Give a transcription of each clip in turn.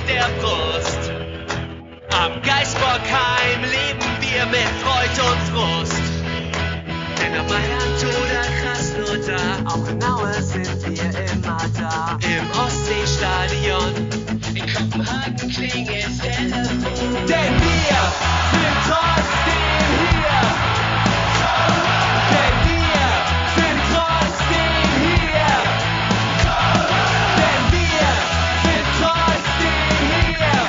der Brust. Am Geisbockheim leben wir mit Freud und Frust. Denn ob Mailand oder Krasnodar, auch in Aue sind wir immer da. Im Ostseestadion, in Kopenhagen klingelt Telefon. Denn wir sind trotzdem hier. Denn wir sind trotzdem hier. Denn wir sind trotzdem hier.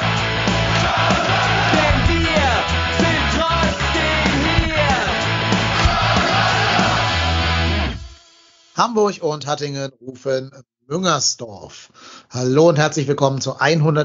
Denn wir sind trotzdem hier. Hamburg und Hattingen rufen Müngersdorf. Hallo und herzlich willkommen zur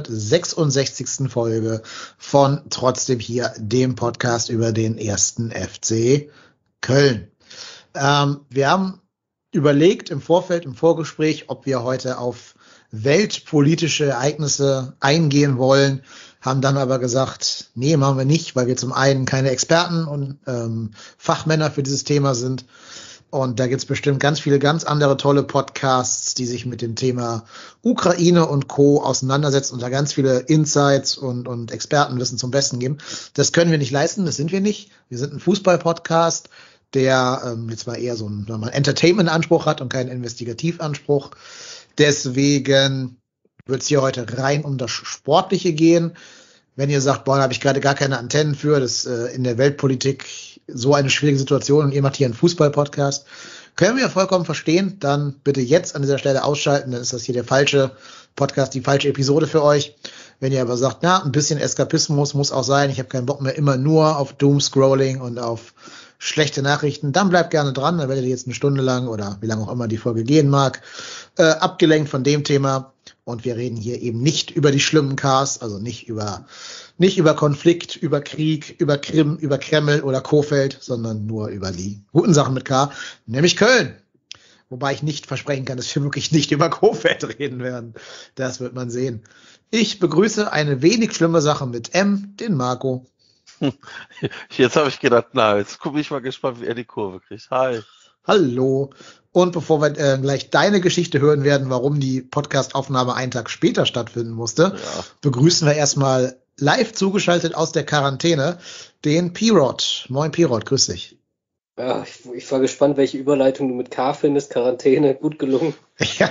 166. Folge von Trotzdem hier, dem Podcast über den 1. FC Köln. Wir haben überlegt im Vorgespräch, ob wir heute auf weltpolitische Ereignisse eingehen wollen, haben dann aber gesagt, nee, machen wir nicht, weil wir zum einen keine Experten und Fachmänner für dieses Thema sind. Und da gibt's bestimmt ganz viele ganz andere tolle Podcasts, die sich mit dem Thema Ukraine und Co. auseinandersetzen und da ganz viele Insights und Expertenwissen zum Besten geben. Das können wir nicht leisten, das sind wir nicht. Wir sind ein Fußball-Podcast, der jetzt mal eher so einen Entertainment-Anspruch hat und keinen Investigativanspruch. Deswegen wird's hier heute rein um das Sportliche gehen. Wenn ihr sagt, boah, da habe ich gerade gar keine Antennen für, das in der Weltpolitik so eine schwierige Situation und ihr macht hier einen Fußball-Podcast, können wir vollkommen verstehen, dann bitte jetzt an dieser Stelle ausschalten, dann ist das hier der falsche Podcast, die falsche Episode für euch. Wenn ihr aber sagt, na, ein bisschen Eskapismus muss auch sein, ich habe keinen Bock mehr immer nur auf Doomscrolling und auf schlechte Nachrichten, dann bleibt gerne dran, dann werdet ihr jetzt eine Stunde lang oder wie lange auch immer die Folge gehen mag, abgelenkt von dem Thema. Und wir reden hier eben nicht über die schlimmen Ks, also nicht über Konflikt, über Krieg, über Krim, über Kreml oder Kofeld, sondern nur über die guten Sachen mit K, nämlich Köln. Wobei ich nicht versprechen kann, dass wir wirklich nicht über Kofeld reden werden. Das wird man sehen. Ich begrüße eine wenig schlimme Sache mit M, den Marco. Jetzt habe ich gedacht, na, jetzt gucke ich mal gespannt, wie er die Kurve kriegt. Hi. Hallo. Und bevor wir gleich deine Geschichte hören werden, warum die Podcast-Aufnahme einen Tag später stattfinden musste, begrüßen wir erstmal live zugeschaltet aus der Quarantäne den P-Rod. Moin P-Rod, grüß dich. Ja, ich war gespannt, welche Überleitung du mit K findest. Quarantäne, gut gelungen. Ja,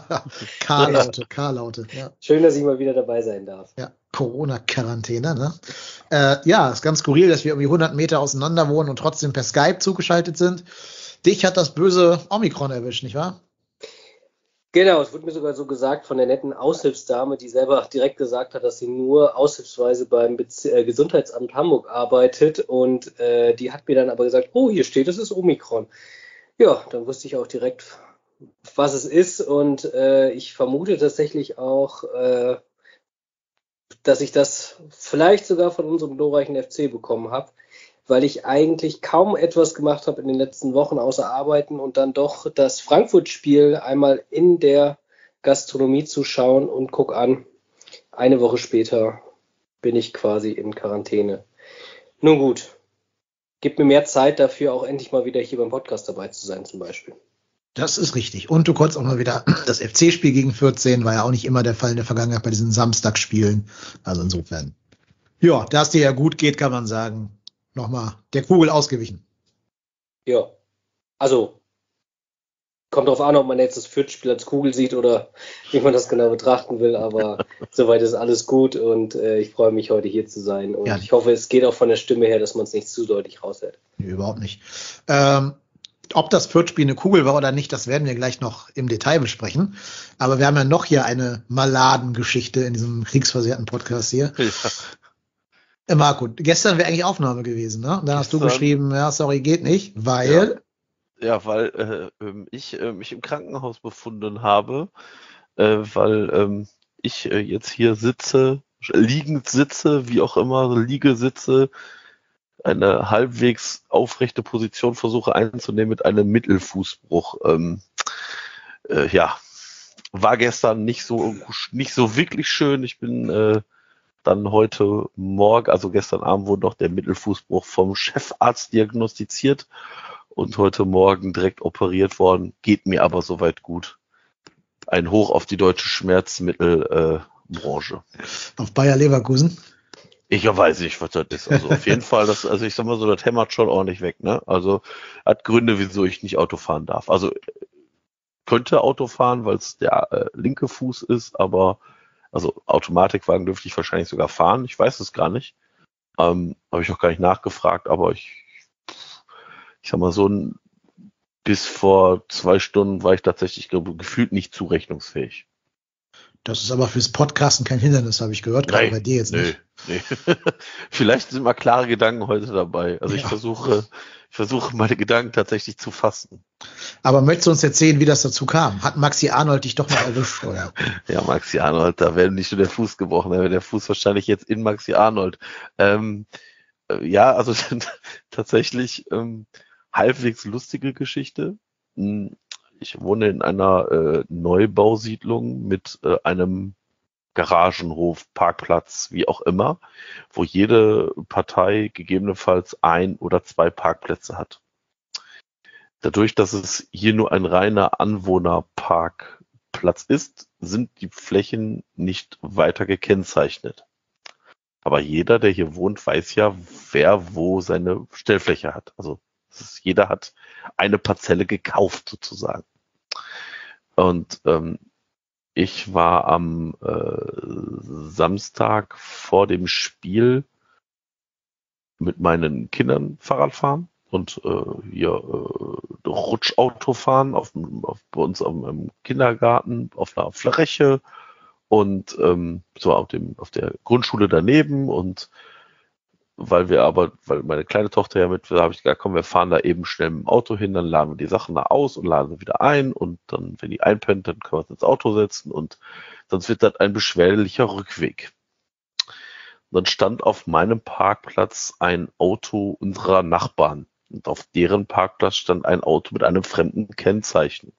K-Laute. Ja. Schön, dass ich mal wieder dabei sein darf. Ja, Corona-Quarantäne, ne? Ja, ist ganz skurril, dass wir irgendwie 100 Meter auseinander wohnen und trotzdem per Skype zugeschaltet sind. Dich hat das böse Omikron erwischt, nicht wahr? Genau, es wurde mir sogar so gesagt von der netten Aushilfsdame, die selber direkt gesagt hat, dass sie nur aushilfsweise beim Gesundheitsamt Hamburg arbeitet. Und die hat mir dann aber gesagt, oh, hier steht, es ist Omikron. Ja, dann wusste ich auch direkt, was es ist. Und ich vermute tatsächlich auch, dass ich das vielleicht sogar von unserem glorreichen FC bekommen habe, weil ich eigentlich kaum etwas gemacht habe in den letzten Wochen außer Arbeiten und dann doch das Frankfurt-Spiel einmal in der Gastronomie zu schauen und guck an, eine Woche später bin ich quasi in Quarantäne. Nun gut, gib mir mehr Zeit dafür, auch endlich mal wieder hier beim Podcast dabei zu sein zum Beispiel. Das ist richtig. Und du konntest auch mal wieder das FC-Spiel gegen 14, war ja auch nicht immer der Fall in der Vergangenheit bei diesen Samstagsspielen. Also insofern, ja, da es dir ja gut geht, kann man sagen, nochmal der Kugel ausgewichen. Ja, also kommt drauf an, ob man jetzt das Fürth-Spiel als Kugel sieht oder wie man das genau betrachten will, aber soweit ist alles gut und ich freue mich, heute hier zu sein und ich hoffe, es geht auch von der Stimme her, dass man es nicht zu deutlich raushält. Nee, überhaupt nicht. Ob das Fürth-Spiel eine Kugel war oder nicht, das werden wir gleich noch im Detail besprechen, aber wir haben ja noch hier eine Maladengeschichte in diesem kriegsversehrten Podcast hier. Ja. Marco, gestern wäre eigentlich Aufnahme gewesen, ne? Und dann hast du geschrieben, ja, sorry, geht nicht, weil... Ja, weil ich mich im Krankenhaus befunden habe, weil ich jetzt hier liegend sitze, wie auch immer, liege sitze, eine halbwegs aufrechte Position versuche einzunehmen mit einem Mittelfußbruch. War gestern nicht so wirklich schön. Ich bin dann heute Morgen, also gestern Abend, wurde noch der Mittelfußbruch vom Chefarzt diagnostiziert und heute Morgen direkt operiert worden. Geht mir aber soweit gut. Ein Hoch auf die deutsche Schmerzmittel Branche. Auf Bayer Leverkusen? Ich weiß nicht, was das ist. Also auf jeden Fall, also ich sag mal so, das hämmert schon ordentlich weg, ne? Also hat Gründe, wieso ich nicht Auto fahren darf. Also könnte Auto fahren, weil es der linke Fuß ist, aber also Automatikwagen dürfte ich wahrscheinlich sogar fahren. Ich weiß es gar nicht. Habe ich auch gar nicht nachgefragt, aber ich sag mal so, bis vor 2 Stunden war ich tatsächlich gefühlt nicht zurechnungsfähig. Das ist aber fürs Podcasten kein Hindernis, habe ich gehört, gerade bei dir jetzt nicht. Nee. Vielleicht sind mal klare Gedanken heute dabei. Also ich versuche meine Gedanken tatsächlich zu fassen. Aber möchtest du uns erzählen, wie das dazu kam? Hat Maxi Arnold dich doch noch erwischt, oder? Ja, Maxi Arnold, da wäre nicht nur der Fuß gebrochen, da wäre der Fuß wahrscheinlich jetzt in Maxi Arnold. Ja, also tatsächlich halbwegs lustige Geschichte. Ich wohne in einer Neubausiedlung mit einem Garagenhof, Parkplatz, wie auch immer, wo jede Partei gegebenenfalls 1 oder 2 Parkplätze hat. Dadurch, dass es hier nur ein reiner Anwohnerparkplatz ist, sind die Flächen nicht weiter gekennzeichnet. Aber jeder, der hier wohnt, weiß ja, wer wo seine Stellfläche hat. Also jeder hat eine Parzelle gekauft sozusagen. Und ich war am Samstag vor dem Spiel mit meinen Kindern Fahrrad fahren und Rutschauto fahren bei uns im Kindergarten auf einer Fläche und so auf der Grundschule daneben und weil meine kleine Tochter ja mit, da habe ich gesagt, komm, wir fahren da eben schnell mit dem Auto hin, dann laden wir die Sachen da aus und laden sie wieder ein und dann, wenn die einpennt, dann können wir uns ins Auto setzen und sonst wird das ein beschwerlicher Rückweg. Und dann stand auf meinem Parkplatz ein Auto unserer Nachbarn und auf deren Parkplatz stand ein Auto mit einem fremden Kennzeichen.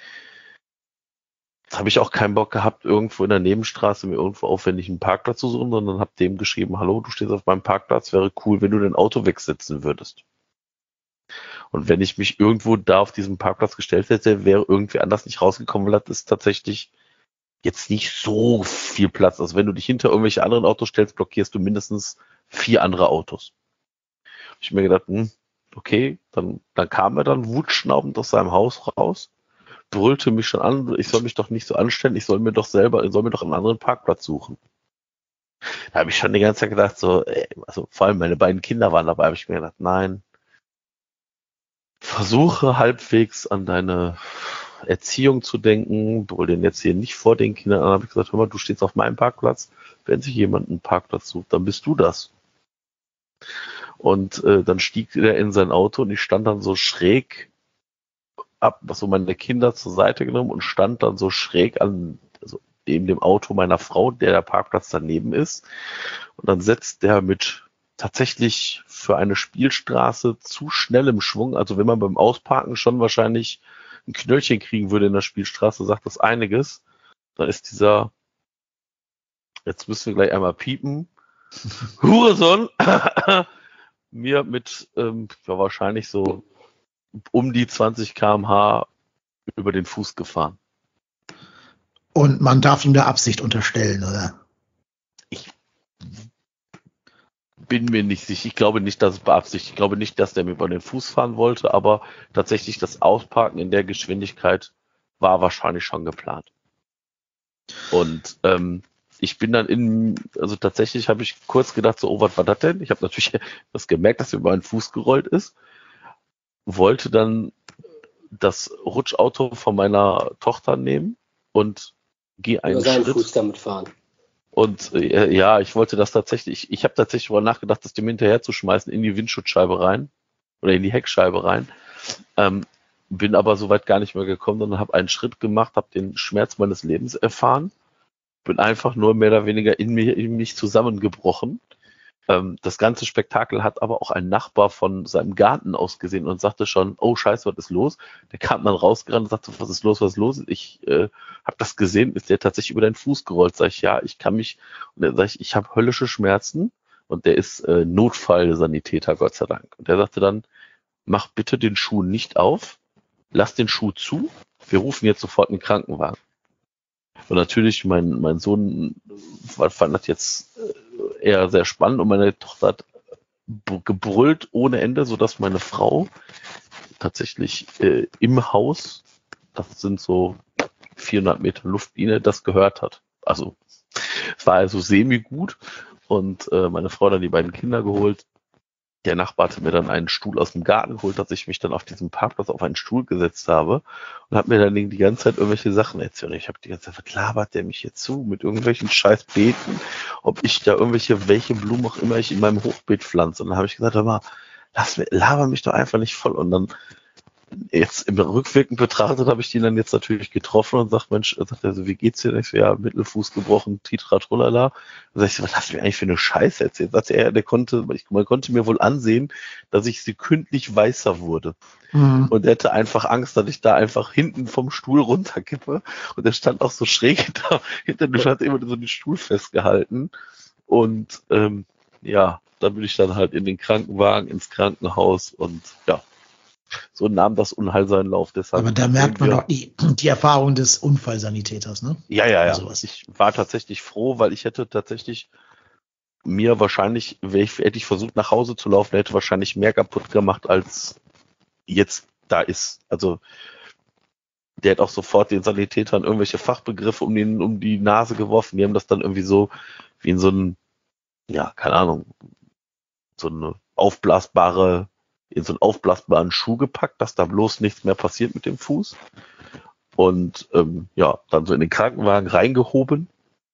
Jetzt habe ich auch keinen Bock gehabt, irgendwo in der Nebenstraße mir irgendwo aufwendig einen Parkplatz zu suchen, sondern habe dem geschrieben, hallo, du stehst auf meinem Parkplatz, wäre cool, wenn du dein Auto wegsetzen würdest. Und wenn ich mich irgendwo da auf diesem Parkplatz gestellt hätte, wäre irgendwie anders nicht rausgekommen, weil das ist tatsächlich jetzt nicht so viel Platz. Also wenn du dich hinter irgendwelche anderen Autos stellst, blockierst du mindestens 4 andere Autos. Hab ich mir gedacht, okay, dann kam er dann wutschnaubend aus seinem Haus raus, brüllte mich schon an, ich soll mich doch nicht so anstellen, ich soll mir doch einen anderen Parkplatz suchen. Da habe ich schon die ganze Zeit gedacht, also vor allem meine beiden Kinder waren dabei, habe ich mir gedacht, nein, versuche halbwegs an deine Erziehung zu denken, brüll den jetzt hier nicht vor den Kindern an, habe ich gesagt, hör mal, du stehst auf meinem Parkplatz, wenn sich jemand einen Parkplatz sucht, dann bist du das. Und dann stieg er in sein Auto und ich stand dann so schräg ab, so meine Kinder zur Seite genommen und stand dann so schräg also neben dem Auto meiner Frau, der Parkplatz daneben ist. Und dann setzt der mit tatsächlich für eine Spielstraße zu schnellem Schwung, also wenn man beim Ausparken schon wahrscheinlich ein Knöllchen kriegen würde in der Spielstraße, sagt das einiges. Dann ist jetzt müssen wir gleich einmal piepen, Hurensohn, mir mit wahrscheinlich so um die 20 km/h über den Fuß gefahren. Und man darf ihm da Absicht unterstellen, oder? Ich bin mir nicht sicher. Ich glaube nicht, dass es beabsichtigt. Ich glaube nicht, dass der mir über den Fuß fahren wollte, aber tatsächlich das Ausparken in der Geschwindigkeit war wahrscheinlich schon geplant. Und ich bin dann also tatsächlich habe ich kurz gedacht, so, oh, was war das denn? Ich habe natürlich das gemerkt, dass er über meinen Fuß gerollt ist. Wollte dann das Rutschauto von meiner Tochter nehmen und gehe einen Schritt. Schritt. Fuß damit fahren. Und ja, ich wollte das tatsächlich, ich habe tatsächlich darüber nachgedacht, das dem hinterher zu schmeißen in die Windschutzscheibe rein oder in die Heckscheibe rein. Bin aber soweit gar nicht mehr gekommen, sondern habe einen Schritt gemacht, habe den Schmerz meines Lebens erfahren, bin einfach nur mehr oder weniger in mich zusammengebrochen. Das ganze Spektakel hat aber auch ein Nachbar von seinem Garten aus gesehen und sagte schon, oh Scheiße, was ist los? Der kam dann rausgerannt und sagte, was ist los? Ich habe das gesehen, ist der tatsächlich über deinen Fuß gerollt? Sag ich, ja, ich kann mich, und er sagt, ich habe höllische Schmerzen und der ist Notfallsanitäter, Gott sei Dank. Und der sagte dann, mach bitte den Schuh nicht auf, lass den Schuh zu, wir rufen jetzt sofort einen Krankenwagen. Und natürlich, mein Sohn fand das jetzt eher sehr spannend und meine Tochter hat gebrüllt ohne Ende, sodass meine Frau tatsächlich im Haus, das sind so 400 Meter Luftlinie, das gehört hat. Also es war also semi-gut und meine Frau hat dann die beiden Kinder geholt. Der Nachbar hatte mir dann einen Stuhl aus dem Garten geholt, dass ich mich dann auf diesem Parkplatz auf einen Stuhl gesetzt habe und hat mir dann die ganze Zeit irgendwelche Sachen erzählt. Und ich habe die ganze Zeit, was labert der mich jetzt zu mit irgendwelchen scheiß Beeten, ob ich da welche Blumen auch immer ich in meinem Hochbeet pflanze. Und dann habe ich gesagt, hör mal, laber mich doch einfach nicht voll. Und dann jetzt im Rückwirkend betrachtet habe ich den dann jetzt natürlich getroffen und sagt er so, wie geht's dir? Ich so, ja, Mittelfuß gebrochen, Titra-Trullala. Dann sag ich so, was hast du mir eigentlich für eine Scheiße erzählt? Sagt er, man konnte mir wohl ansehen, dass ich sekündlich weißer wurde. Mhm. Und er hatte einfach Angst, dass ich da einfach hinten vom Stuhl runterkippe. Und er stand auch so schräg hinter mir, hat immer so den Stuhl festgehalten. Und ja, da bin ich dann halt in den Krankenwagen, ins Krankenhaus und ja, so nahm das Unheil seinen Lauf. Deshalb aber da merkt man doch die Erfahrung des Unfallsanitäters, ne? Ja. Ich war tatsächlich froh, weil ich hätte tatsächlich mir wahrscheinlich, hätte ich versucht nach Hause zu laufen, hätte wahrscheinlich mehr kaputt gemacht, als jetzt da ist. Also der hat auch sofort den Sanitätern irgendwelche Fachbegriffe um die Nase geworfen. Die haben das dann irgendwie so wie in so ein, ja, keine Ahnung, so eine in so einen aufblasbaren Schuh gepackt, dass da bloß nichts mehr passiert mit dem Fuß. Und ja, dann so in den Krankenwagen reingehoben.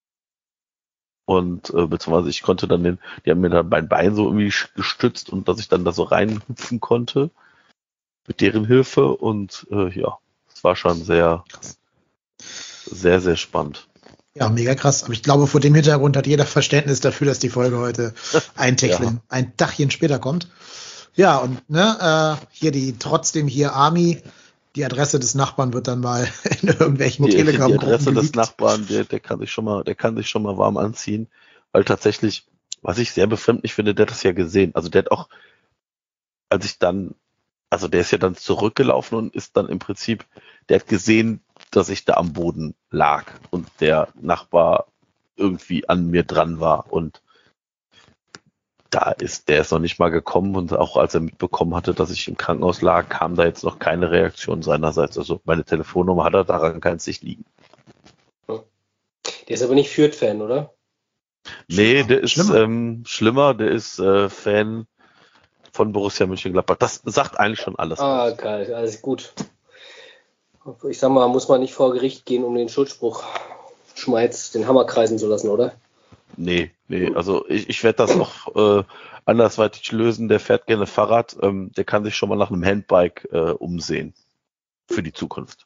Und beziehungsweise ich konnte dann die haben mir dann mein Bein so irgendwie gestützt und dass ich dann da so reinhüpfen konnte mit deren Hilfe. Und ja, es war schon sehr, sehr, sehr spannend. Ja, mega krass. Aber ich glaube, vor dem Hintergrund hat jeder Verständnis dafür, dass die Folge heute ein Dachchen später kommt. Ja, und hier trotzdem hier Army, die Adresse des Nachbarn wird dann mal in irgendwelchen Telegram-Gruppen Die Adresse des Nachbarn, der kann sich schon mal warm anziehen, weil tatsächlich, was ich sehr befremdlich finde, der hat das ja gesehen. Also der hat auch, der ist ja dann zurückgelaufen und ist dann im Prinzip, der hat gesehen, dass ich da am Boden lag und der Nachbar irgendwie an mir dran war und der ist noch nicht mal gekommen und auch als er mitbekommen hatte, dass ich im Krankenhaus lag, kam da jetzt noch keine Reaktion seinerseits. Also meine Telefonnummer hat er, daran kann es nicht liegen. Der ist aber nicht Fürth-Fan, oder? Nee, der ist schlimmer. Der ist Fan von Borussia Mönchengladbach. Das sagt eigentlich schon alles. Ah, geil, alles gut. Ich sag mal, muss man nicht vor Gericht gehen, um den Schuldspruch Schmeiz den Hammer kreisen zu lassen, oder? Nee, also ich werde das auch andersweitig lösen. Der fährt gerne Fahrrad, der kann sich schon mal nach einem Handbike umsehen für die Zukunft.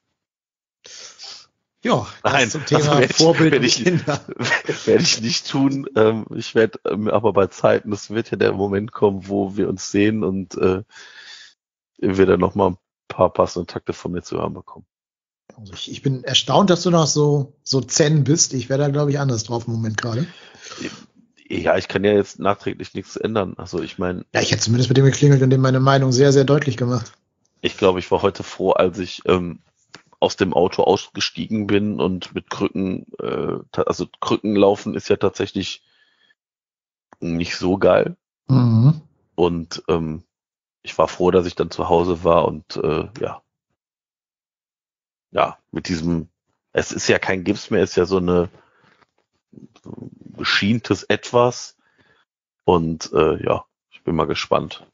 Ja, nein, zum Thema Vorbild werde ich nicht tun. Ich werde aber bei Zeiten, das wird ja der Moment kommen, wo wir uns sehen und wir dann noch mal ein paar passende Takte von mir zu hören bekommen. Also ich bin erstaunt, dass du noch so zen bist. Ich wäre da, glaube ich, anders drauf im Moment gerade. Ja, ich kann ja jetzt nachträglich nichts ändern. Also ich meine... Ja, ich hätte zumindest mit dem geklingelt und dem meine Meinung sehr, sehr deutlich gemacht. Ich glaube, ich war heute froh, als ich aus dem Auto ausgestiegen bin und mit Krücken, also Krücken laufen ist ja tatsächlich nicht so geil. Mhm. Und ich war froh, dass ich dann zu Hause war und ja, mit diesem, es ist ja kein Gips mehr, es ist ja so eine beschientes Etwas. Und ja, ich bin mal gespannt,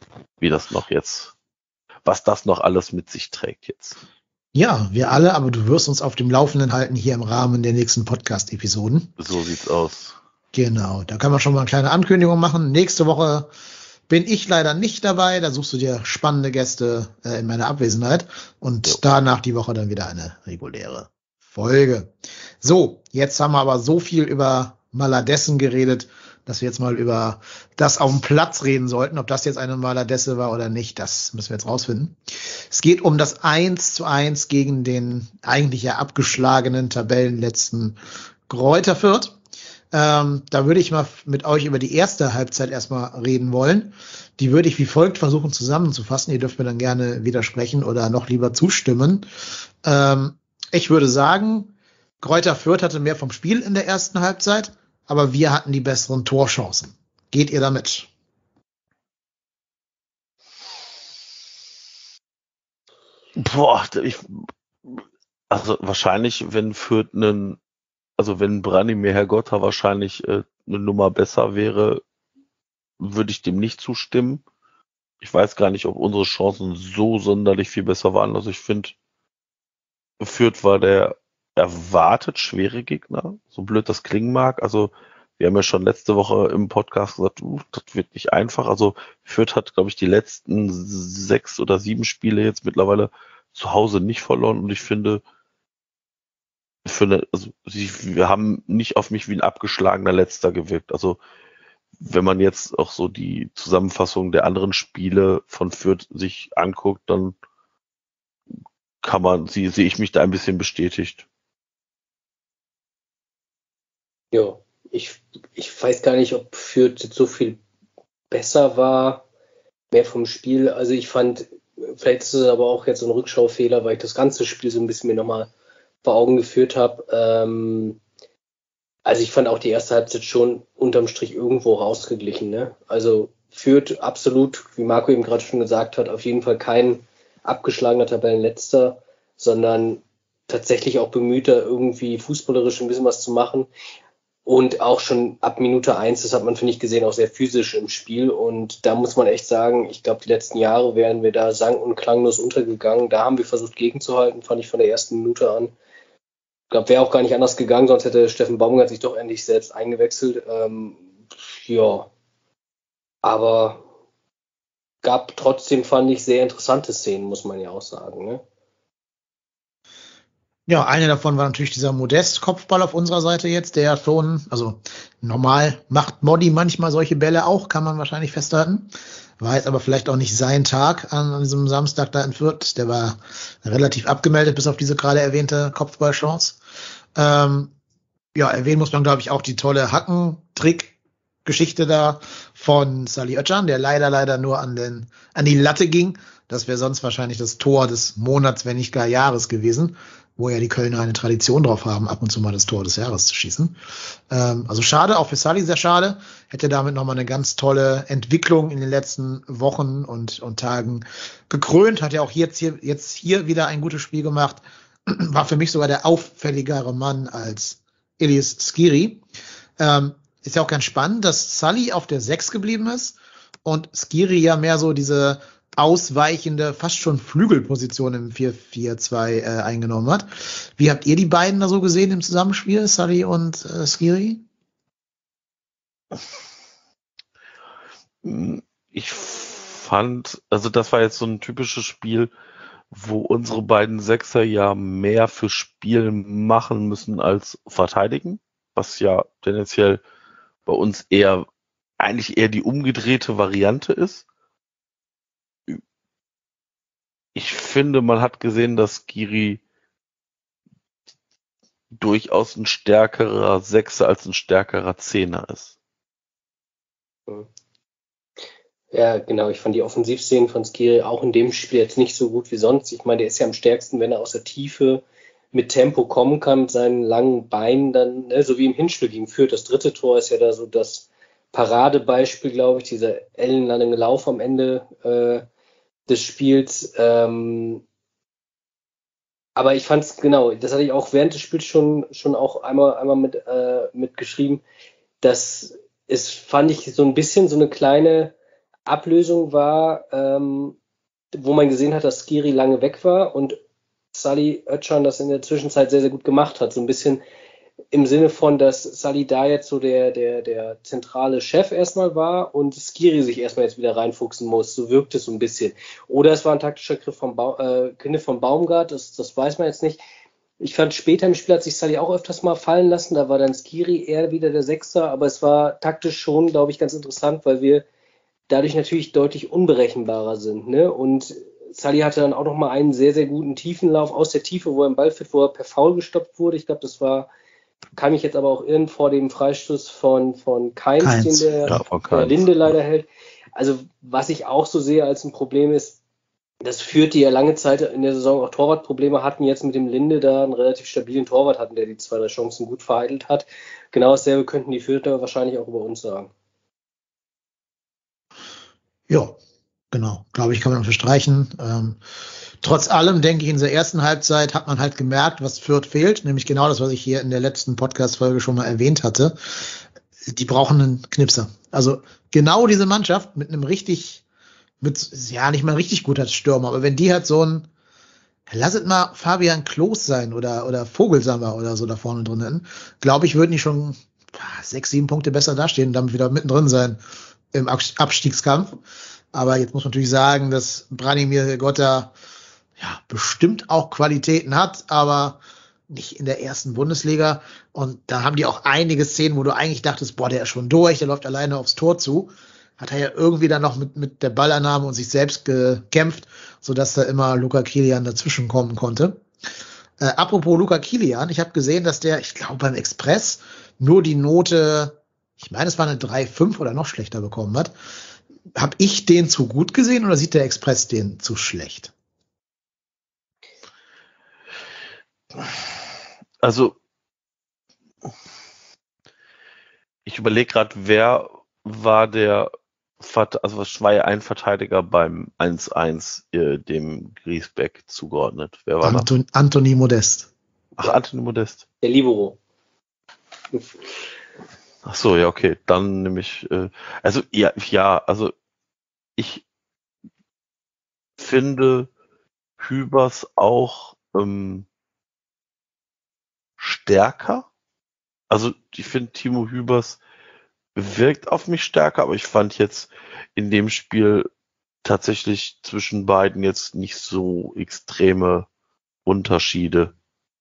was das noch alles mit sich trägt jetzt. Ja, wir alle, aber du wirst uns auf dem Laufenden halten hier im Rahmen der nächsten Podcast-Episoden. So sieht's aus. Genau, da kann man schon mal eine kleine Ankündigung machen. Nächste Woche bin ich leider nicht dabei, da suchst du dir spannende Gäste in meiner Abwesenheit und danach die Woche dann wieder eine reguläre Folge. So, jetzt haben wir aber so viel über Maladessen geredet, dass wir jetzt mal über das auf dem Platz reden sollten. Ob das jetzt eine Maladesse war oder nicht, das müssen wir jetzt rausfinden. Es geht um das 1:1 gegen den eigentlich ja abgeschlagenen Tabellenletzten Greuther Fürth. Da würde ich mal mit euch über die erste Halbzeit erstmal reden wollen. Die würde ich wie folgt versuchen zusammenzufassen. Ihr dürft mir dann gerne widersprechen oder noch lieber zustimmen. Ich würde sagen, Greuther Fürth hatte mehr vom Spiel in der ersten Halbzeit, aber wir hatten die besseren Torchancen. Geht ihr damit? Boah, also wahrscheinlich, wenn Fürth wenn Branimir Hergotta wahrscheinlich eine Nummer besser wäre, würde ich dem nicht zustimmen. Ich weiß gar nicht, ob unsere Chancen so sonderlich viel besser waren. Also ich finde, Fürth war der erwartet schwere Gegner, so blöd das klingen mag. Also wir haben ja schon letzte Woche im Podcast gesagt, das wird nicht einfach. Also Fürth hat, glaube ich, die letzten 6 oder 7 Spiele jetzt mittlerweile zu Hause nicht verloren. Und ich finde, wir haben nicht auf mich wie ein abgeschlagener Letzter gewirkt. Also wenn man jetzt auch so die Zusammenfassung der anderen Spiele von Fürth sich anguckt, dann sehe ich mich da ein bisschen bestätigt. Ja, ich weiß gar nicht, ob Fürth jetzt so viel besser war, mehr vom Spiel. Also ich fand, vielleicht ist es aber auch jetzt so ein Rückschaufehler, weil ich das ganze Spiel so ein bisschen mir nochmal vor Augen geführt habe. Also ich fand auch die erste Halbzeit schon unterm Strich irgendwo rausgeglichen. Ne? Also Fürth absolut, wie Marco eben gerade schon gesagt hat, auf jeden Fall kein abgeschlagener Tabellenletzter, sondern tatsächlich auch bemüht, da irgendwie fußballerisch ein bisschen was zu machen. Und auch schon ab Minute 1, das hat man, finde ich, gesehen, auch sehr physisch im Spiel. Und da muss man echt sagen, ich glaube, die letzten Jahre wären wir da sang- und klanglos untergegangen. Da haben wir versucht gegenzuhalten, fand ich von der ersten Minute an. Ich glaube, wäre auch gar nicht anders gegangen, sonst hätte Steffen Baumgart sich doch endlich selbst eingewechselt. Ja, aber gab trotzdem, fand ich, sehr interessante Szenen, muss man ja auch sagen. Ne? Ja, eine davon war natürlich dieser Modest-Kopfball auf unserer Seite jetzt, der schon, also normal macht Modi manchmal solche Bälle auch, kann man wahrscheinlich festhalten. War jetzt aber vielleicht auch nicht sein Tag an diesem Samstag da in Fürth. Der war relativ abgemeldet, bis auf diese gerade erwähnte Kopfballchance. Erwähnen muss man, glaube ich, auch die tolle Hackentrick-Geschichte da von Salih Özcan, der leider nur an die Latte ging. Das wäre sonst wahrscheinlich das Tor des Monats, wenn nicht gar Jahres gewesen, wo ja die Kölner eine Tradition drauf haben, ab und zu mal das Tor des Jahres zu schießen. Also schade, auch für Salih sehr schade. Hätte damit nochmal eine ganz tolle Entwicklung in den letzten Wochen und Tagen gekrönt. Hat ja auch jetzt hier wieder ein gutes Spiel gemacht. War für mich sogar der auffälligere Mann als Elias Skiri. Ist ja auch ganz spannend, dass Salih auf der 6 geblieben ist und Skiri ja mehr so diese ausweichende, fast schon Flügelposition im 4-4-2 eingenommen hat. Wie habt ihr die beiden da so gesehen im Zusammenspiel, Salih und Skiri? Ich fand, also das war jetzt so ein typisches Spiel, wo unsere beiden Sechser ja mehr für Spiel machen müssen als verteidigen, was ja tendenziell bei uns eigentlich eher die umgedrehte Variante ist. Ich finde, man hat gesehen, dass Skiri durchaus ein stärkerer Sechser als ein stärkerer Zehner ist. Ja, genau. Ich fand die Offensivszenen von Skiri auch in dem Spiel jetzt nicht so gut wie sonst. Ich meine, der ist ja am stärksten, wenn er aus der Tiefe mit Tempo kommen kann, mit seinen langen Beinen dann, ne, so wie im Hinspiel gegen Fürth. Das dritte Tor ist ja da so das Paradebeispiel, glaube ich, dieser ellenlange Lauf am Ende des Spiels. Aber ich fand es, genau, das hatte ich auch während des Spiels schon auch einmal mitgeschrieben, dass es, fand ich, so ein bisschen so eine kleine Ablösung war, wo man gesehen hat, dass Skiri lange weg war und Salih Özcan das in der Zwischenzeit sehr, sehr gut gemacht hat. So ein bisschen im Sinne von, dass Salih da jetzt so der zentrale Chef erstmal war und Skiri sich erstmal jetzt wieder reinfuchsen muss. So wirkt es so ein bisschen. Oder es war ein taktischer Griff von Baumgart, das weiß man jetzt nicht. Ich fand, später im Spiel hat sich Salih auch öfters mal fallen lassen. Da war dann Skiri eher wieder der Sechser, aber es war taktisch schon, glaube ich, ganz interessant, weil wir dadurch natürlich deutlich unberechenbarer sind. Ne? Und Salih hatte dann auch noch mal einen sehr, sehr guten Tiefenlauf aus der Tiefe, wo er im Ball fit, wo er per Foul gestoppt wurde. Ich glaube, das kann mich jetzt aber auch irren, vor dem Freistoß von Kainz, den der Linde leider hält. Also was ich auch so sehe als ein Problem ist, Das führt, die ja lange Zeit in der Saison auch Torwartprobleme hatten, jetzt mit dem Linde da einen relativ stabilen Torwart hatten, der die 2, 3 Chancen gut vereitelt hat. Genau dasselbe könnten die Fürther wahrscheinlich auch über uns sagen. Ja, genau. Glaube ich, kann man unterstreichen. Trotz allem denke ich, in der ersten Halbzeit hat man halt gemerkt, was Fürth fehlt, nämlich genau das, was ich hier in der letzten Podcast-Folge schon mal erwähnt hatte. Die brauchen einen Knipser. Also genau diese Mannschaft mit einem richtig, ja, nicht mal richtig gut als Stürmer, aber wenn die halt so ein, lass es mal Fabian Klos sein oder Vogelsammer oder so da vorne drin hätten, glaube ich, würden die schon 6, 7 Punkte besser dastehen und damit wieder mittendrin sein im Abstiegskampf. Aber jetzt muss man natürlich sagen, dass Branimir Gotta ja bestimmt auch Qualitäten hat, aber nicht in der ersten Bundesliga. Und da haben die auch einige Szenen, wo du eigentlich dachtest, boah, der ist schon durch, der läuft alleine aufs Tor zu. Hat er ja irgendwie dann noch mit der Ballannahme und sich selbst gekämpft, sodass da immer Luca Kilian dazwischen kommen konnte. Apropos Luca Kilian, ich habe gesehen, dass der, ich glaube beim Express, nur die Note, ich meine, es war eine 3,5 oder noch schlechter bekommen hat. Hab ich den zu gut gesehen oder sieht der Express den zu schlecht? Also, ich überlege gerade, wer war was war ja ein Verteidiger beim 1-1 dem Griesbeck zugeordnet? Wer war das? Anthony Modest. Ach, Anthony Modest. Der Libero. Ach so, ja, okay. Dann nehme ich, also ich finde Hübers auch stärker. Also ich finde Timo Hübers wirkt auf mich stärker, aber ich fand jetzt in dem Spiel tatsächlich zwischen beiden jetzt nicht so extreme Unterschiede.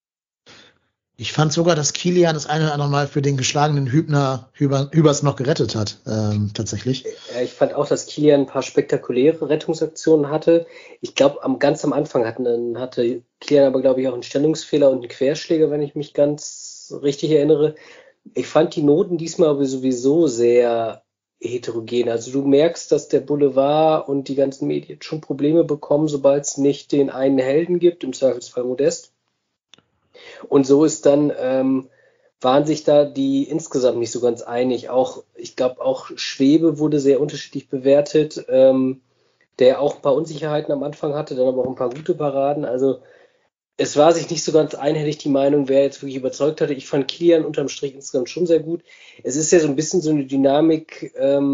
Ich fand sogar, dass Kilian das eine oder andere Mal für den geschlagenen Hübers noch gerettet hat, tatsächlich. Ja, ich fand auch, dass Kilian ein paar spektakuläre Rettungsaktionen hatte. Ich glaube, ganz am Anfang hatte Kilian aber, glaube ich, auch einen Stellungsfehler und einen Querschläger, wenn ich mich ganz richtig erinnere. Ich fand die Noten diesmal aber sowieso sehr heterogen. Also du merkst, dass der Boulevard und die ganzen Medien schon Probleme bekommen, sobald es nicht den einen Helden gibt, im Zweifelsfall Modest. Und so ist dann, waren sich da die insgesamt nicht so ganz einig. Ich glaube, auch Schwebe wurde sehr unterschiedlich bewertet, der auch ein paar Unsicherheiten am Anfang hatte, dann aber auch ein paar gute Paraden. Also es war sich nicht so ganz einhellig die Meinung, wer jetzt wirklich überzeugt hatte. Ich fand Kilian unterm Strich insgesamt schon sehr gut. Es ist ja so ein bisschen so eine Dynamik.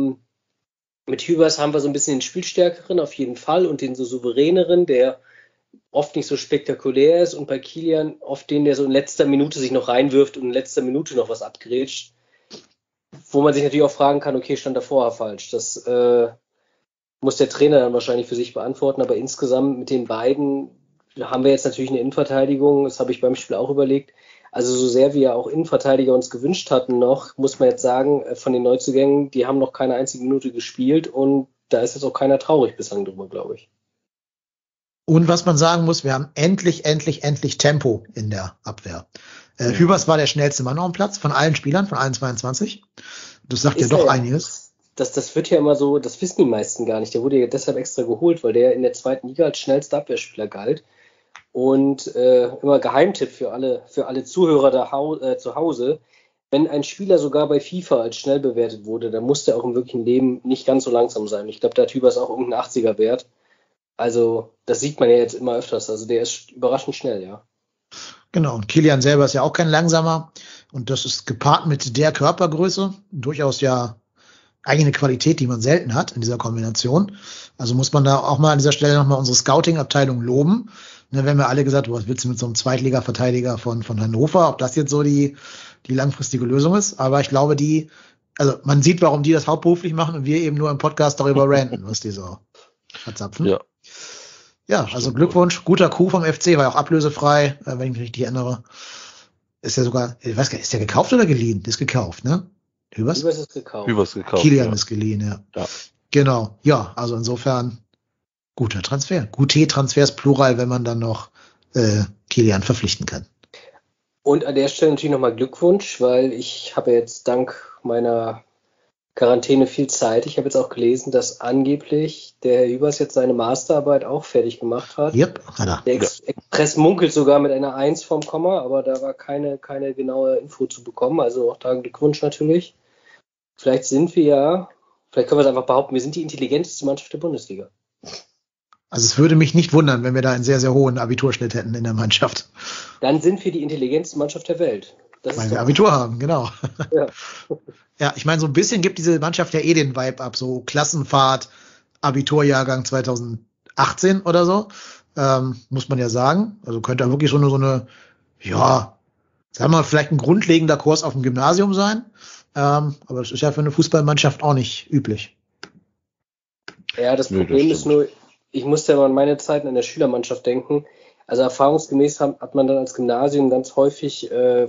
Mit Hübers haben wir so ein bisschen den Spielstärkeren auf jeden Fall und den so souveräneren, der oft nicht so spektakulär ist, und bei Kilian oft den, der so in letzter Minute sich noch reinwirft und in letzter Minute noch was abgrätscht, wo man sich natürlich auch fragen kann, okay, stand da vorher falsch. Das muss der Trainer dann wahrscheinlich für sich beantworten, aber insgesamt mit den beiden haben wir jetzt natürlich eine Innenverteidigung, das habe ich beim Spiel auch überlegt. Also so sehr wir auch Innenverteidiger uns gewünscht hatten noch, muss man jetzt sagen, von den Neuzugängen, die haben noch keine einzige Minute gespielt und da ist jetzt auch keiner traurig bislang drüber, glaube ich. Und was man sagen muss, wir haben endlich Tempo in der Abwehr. Hübers war der schnellste Mann auf dem Platz von allen Spielern, von allen 22. Das sagt ja doch einiges. Das wird ja immer so, das wissen die meisten gar nicht. Der wurde ja deshalb extra geholt, weil der in der zweiten Liga als schnellster Abwehrspieler galt. Und immer Geheimtipp für alle Zuhörer zu Hause: Wenn ein Spieler sogar bei FIFA als schnell bewertet wurde, dann muss der auch im wirklichen Leben nicht ganz so langsam sein. Ich glaube, da hat Hübers auch irgendeinen 80er Wert. Also das sieht man ja jetzt immer öfters. Also der ist überraschend schnell, ja. Genau, und Kilian selber ist ja auch kein Langsamer. Und das ist gepaart mit der Körpergröße durchaus ja eigene Qualität, die man selten hat in dieser Kombination. Also muss man da auch mal an dieser Stelle nochmal unsere Scouting-Abteilung loben. Ne, wir haben ja alle gesagt, was willst du mit so einem Zweitliga-Verteidiger von Hannover, ob das jetzt so die langfristige Lösung ist. Aber ich glaube, also man sieht, warum die das hauptberuflich machen und wir eben nur im Podcast darüber ranten, was die so verzapfen. Ja. Ja, also Glückwunsch, guter Coup vom FC, war ja auch ablösefrei, wenn ich mich richtig erinnere. Ist ja sogar, ich weiß gar nicht, ist der gekauft oder geliehen? Der ist gekauft, ne? Hübers ist gekauft. Kilian ist geliehen, ja. Genau, ja, also insofern guter Transfer. Gute Transfers Plural, wenn man dann noch Kilian verpflichten kann. Und an der Stelle natürlich nochmal Glückwunsch, weil ich habe jetzt dank meiner Quarantäne viel Zeit. Ich habe jetzt auch gelesen, dass angeblich der Herr Hübers jetzt seine Masterarbeit auch fertig gemacht hat. Yep, hat er. Der Express munkelt sogar mit einer 1 vorm Komma, aber da war keine genaue Info zu bekommen. Also auch da Glückwunsch natürlich. Vielleicht können wir es einfach behaupten, wir sind die intelligenteste Mannschaft der Bundesliga. Also es würde mich nicht wundern, wenn wir da einen sehr, sehr hohen Abiturschnitt hätten in der Mannschaft. Dann sind wir die intelligenteste Mannschaft der Welt. Weil wir Abitur haben, genau. Ja. Ja, ich meine, so ein bisschen gibt diese Mannschaft ja den Vibe ab, so Klassenfahrt, Abiturjahrgang 2018 oder so, muss man ja sagen. Also könnte da wirklich so eine, ja, sagen wir mal, vielleicht ein grundlegender Kurs auf dem Gymnasium sein. Aber das ist ja für eine Fußballmannschaft auch nicht üblich. Ja, das Problem ist nur, ich musste ja mal an meine Zeiten in der Schülermannschaft denken. Also erfahrungsgemäß hat man dann als Gymnasium ganz häufig,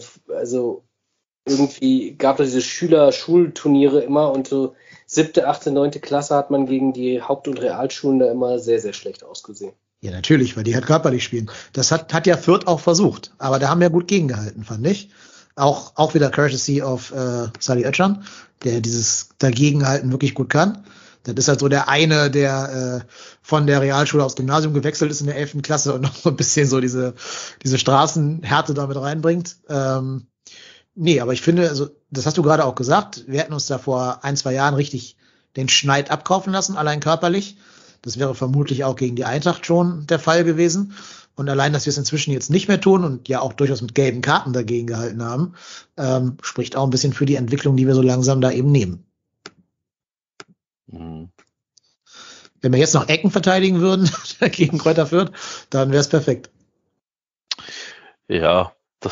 irgendwie gab es diese Schüler-Schulturniere immer und so 7., 8., 9. Klasse hat man gegen die Haupt- und Realschulen da immer sehr, sehr schlecht ausgesehen. Ja, natürlich, weil die halt körperlich spielen. Das hat ja Fürth auch versucht, aber da haben wir gut gegengehalten, fand ich. Auch wieder Courtesy of Salih Özcan, der dieses Dagegenhalten wirklich gut kann. Das ist halt so der eine, der von der Realschule aufs Gymnasium gewechselt ist in der 11. Klasse und noch so ein bisschen so diese Straßenhärte damit reinbringt. Nee, aber ich finde, also das hast du gerade auch gesagt, wir hätten uns da vor 1, 2 Jahren richtig den Schneid abkaufen lassen, allein körperlich. Das wäre vermutlich auch gegen die Eintracht schon der Fall gewesen. Und allein, dass wir es inzwischen jetzt nicht mehr tun und ja auch durchaus mit gelben Karten dagegen gehalten haben, spricht auch ein bisschen für die Entwicklung, die wir so langsam da eben nehmen. Mhm. Wenn wir jetzt noch Ecken verteidigen würden gegen Kräuter Fürth, dann wäre es perfekt. Ja,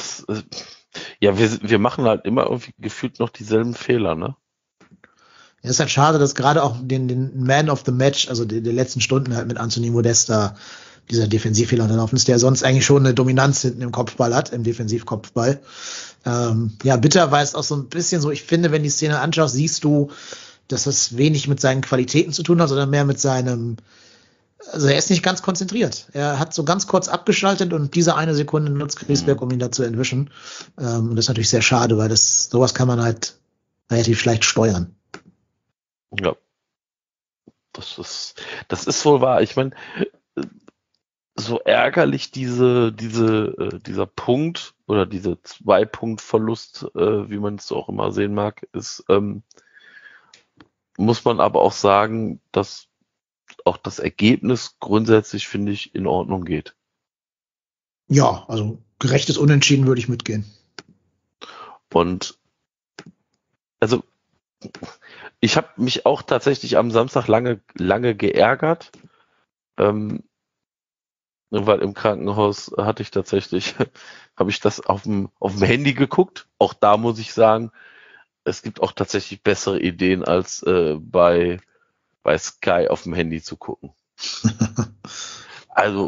wir machen halt immer irgendwie gefühlt noch dieselben Fehler, ne? Ja, ist halt schade, dass gerade auch den Man of the Match, also die letzten Stunden halt mit Anthony Modesta, dieser Defensivfehler unterlaufen ist, der sonst eigentlich schon eine Dominanz hinten im Kopfball hat, im Defensivkopfball. Bitter war es auch so ein bisschen so, ich finde, wenn die Szene anschaust, siehst du, dass das wenig mit seinen Qualitäten zu tun hat, sondern mehr mit seinem, also er ist nicht ganz konzentriert. Er hat so ganz kurz abgeschaltet und diese eine Sekunde nutzt Griesberg, um ihn da zu entwischen. Und das ist natürlich sehr schade, weil sowas kann man halt relativ leicht steuern. Ja. Das ist wohl wahr. Ich meine, so ärgerlich dieser Punkt oder diese 2-Punkt-Verlust, wie man es auch immer sehen mag, ist, muss man aber auch sagen, dass auch das Ergebnis grundsätzlich, finde ich, in Ordnung geht. Ja, also gerechtes Unentschieden würde ich mitgehen. Und also ich habe mich auch tatsächlich am Samstag lange geärgert, weil im Krankenhaus habe ich das auf dem Handy geguckt. Auch da muss ich sagen, es gibt auch tatsächlich bessere Ideen, als bei Sky auf dem Handy zu gucken. Also,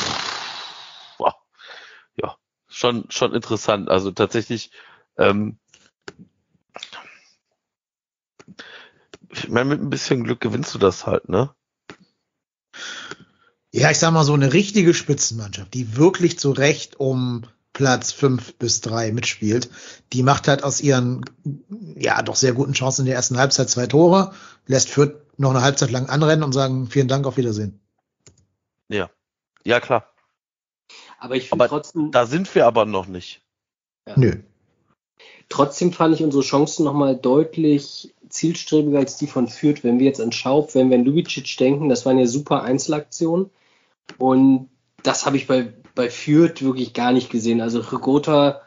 ja, schon interessant. Also tatsächlich, ich meine, mit ein bisschen Glück gewinnst du das halt, ne? Ja, ich sag mal, so eine richtige Spitzenmannschaft, die wirklich zu Recht um Platz 5 bis 3 mitspielt, die macht halt aus ihren, ja, doch sehr guten Chancen in der ersten Halbzeit 2 Tore, lässt Fürth noch eine Halbzeit lang anrennen und sagen, vielen Dank, auf Wiedersehen. Ja, klar. Aber ich finde trotzdem, da sind wir aber noch nicht. Ja. Nö. Trotzdem fand ich unsere Chancen nochmal deutlich zielstrebiger als die von Fürth. Wenn wir jetzt an Schaub, wenn wir an Lubicic denken, das waren ja super Einzelaktionen. Und das habe ich bei Fürth wirklich gar nicht gesehen. Also Rigota,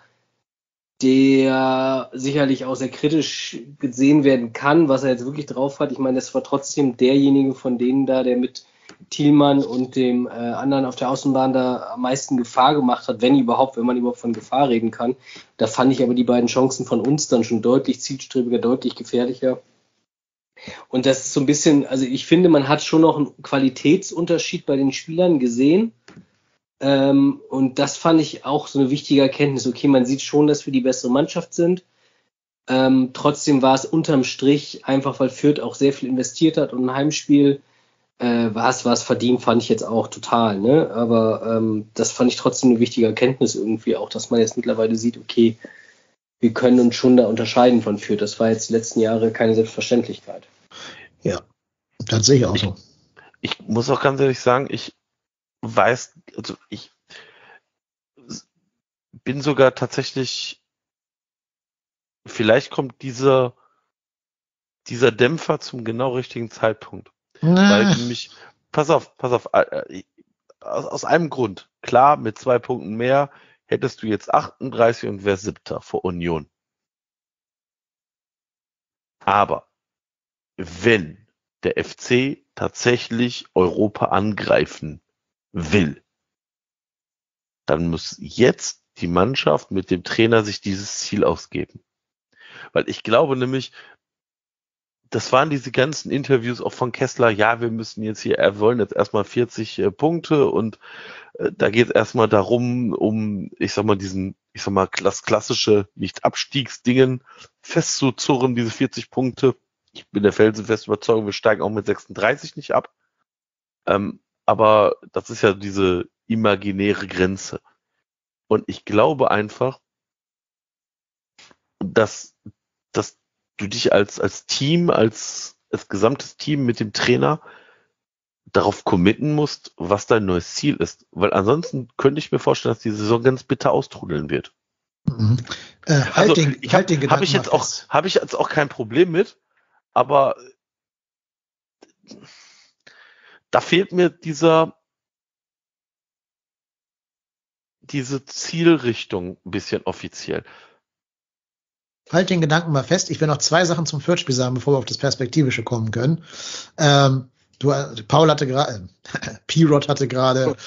der sicherlich auch sehr kritisch gesehen werden kann, was er jetzt wirklich drauf hat. Ich meine, das war trotzdem derjenige von denen da, der mit Thielmann und dem anderen auf der Außenbahn da am meisten Gefahr gemacht hat, wenn man überhaupt von Gefahr reden kann. Da fand ich aber die beiden Chancen von uns dann schon deutlich zielstrebiger, deutlich gefährlicher. Und das ist so ein bisschen, also ich finde, man hat schon noch einen Qualitätsunterschied bei den Spielern gesehen. Und das fand ich auch so eine wichtige Erkenntnis. Okay, man sieht schon, dass wir die bessere Mannschaft sind. Trotzdem war es unterm Strich, einfach weil Fürth auch sehr viel investiert hat und ein Heimspiel war es verdient, fand ich jetzt auch total. Ne? Aber das fand ich trotzdem eine wichtige Erkenntnis irgendwie auch, dass man jetzt mittlerweile sieht, okay, wir können uns schon da unterscheiden von Fürth. Das war jetzt die letzten Jahre keine Selbstverständlichkeit. Ja, tatsächlich auch so. Ich muss auch ganz ehrlich sagen, ich bin sogar tatsächlich, vielleicht kommt dieser Dämpfer zum genau richtigen Zeitpunkt. Weil nämlich, pass auf, aus einem Grund. Klar, mit 2 Punkten mehr hättest du jetzt 38 und wärst 7. vor Union. Aber wenn der FC tatsächlich Europa angreifen will, dann muss jetzt die Mannschaft mit dem Trainer sich dieses Ziel ausgeben. Weil ich glaube nämlich, das waren diese ganzen Interviews auch von Kessler, ja, wir wollen jetzt erstmal 40 Punkte und da geht es erstmal darum, das klassische Nicht-Abstiegsdingen festzuzurren, diese 40 Punkte. Ich bin der felsenfesten Überzeugung, wir steigen auch mit 36 nicht ab. Aber das ist ja diese imaginäre Grenze. Und ich glaube einfach, dass du dich als Team, als gesamtes Team mit dem Trainer darauf committen musst, was dein neues Ziel ist. Weil ansonsten könnte ich mir vorstellen, dass die Saison ganz bitter austrudeln wird. Mhm. Habe ich jetzt auch kein Problem mit, aber da fehlt mir diese Zielrichtung ein bisschen offiziell. Halt den Gedanken mal fest. Ich will noch 2 Sachen zum Fürth-Spiel sagen, bevor wir auf das Perspektivische kommen können. P-Rod hatte gerade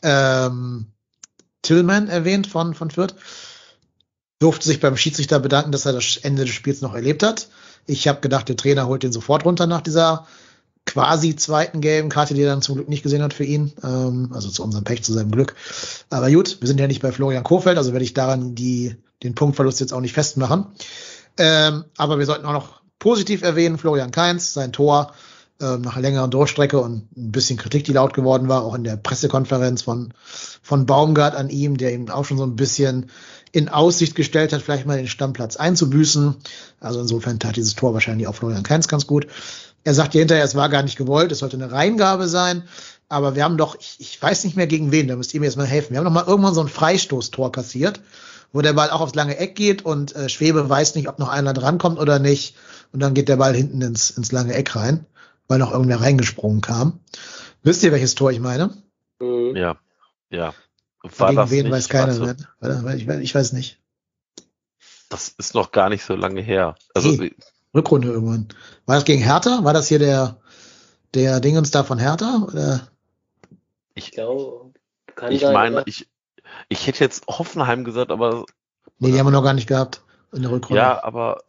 Tillman erwähnt von Fürth. Durfte sich beim Schiedsrichter bedanken, dass er das Ende des Spiels noch erlebt hat. Ich habe gedacht, der Trainer holt den sofort runter nach dieser quasi zweiten gelben Karte, die er dann zum Glück nicht gesehen hat für ihn. Also zu unserem Pech, zu seinem Glück. Aber gut, wir sind ja nicht bei Florian Kohfeldt, also werde ich daran den Punktverlust jetzt auch nicht festmachen. Aber wir sollten auch noch positiv erwähnen, Florian Kainz, sein Tor nach einer längeren Durchstrecke und ein bisschen Kritik, die laut geworden war, auch in der Pressekonferenz von Baumgart an ihm, der ihm auch schon so ein bisschen in Aussicht gestellt hat, vielleicht mal den Stammplatz einzubüßen. Also insofern tat dieses Tor wahrscheinlich auch Florian Kainz ganz gut. Er sagt hinterher, es war gar nicht gewollt, es sollte eine Reingabe sein. Aber wir haben doch, ich weiß nicht mehr gegen wen, da müsst ihr mir jetzt mal helfen. Wir haben doch mal irgendwann so ein Freistoßtor kassiert, wo der Ball auch aufs lange Eck geht und Schwebe weiß nicht, ob noch einer drankommt oder nicht. Und dann geht der Ball hinten ins lange Eck rein, weil noch irgendwer reingesprungen kam. Wisst ihr, welches Tor ich meine? Mhm. Ja. War gegen das wen nicht, weiß keiner mehr. Ich weiß nicht. Das ist noch gar nicht so lange her. Also Rückrunde irgendwann. War das gegen Hertha? War das hier der Dingens da von Hertha? Oder? Ich glaube, ich meine, ich hätte jetzt Hoffenheim gesagt, aber. Nee, die haben wir noch gar nicht gehabt in der Rückrunde. Ja, aber.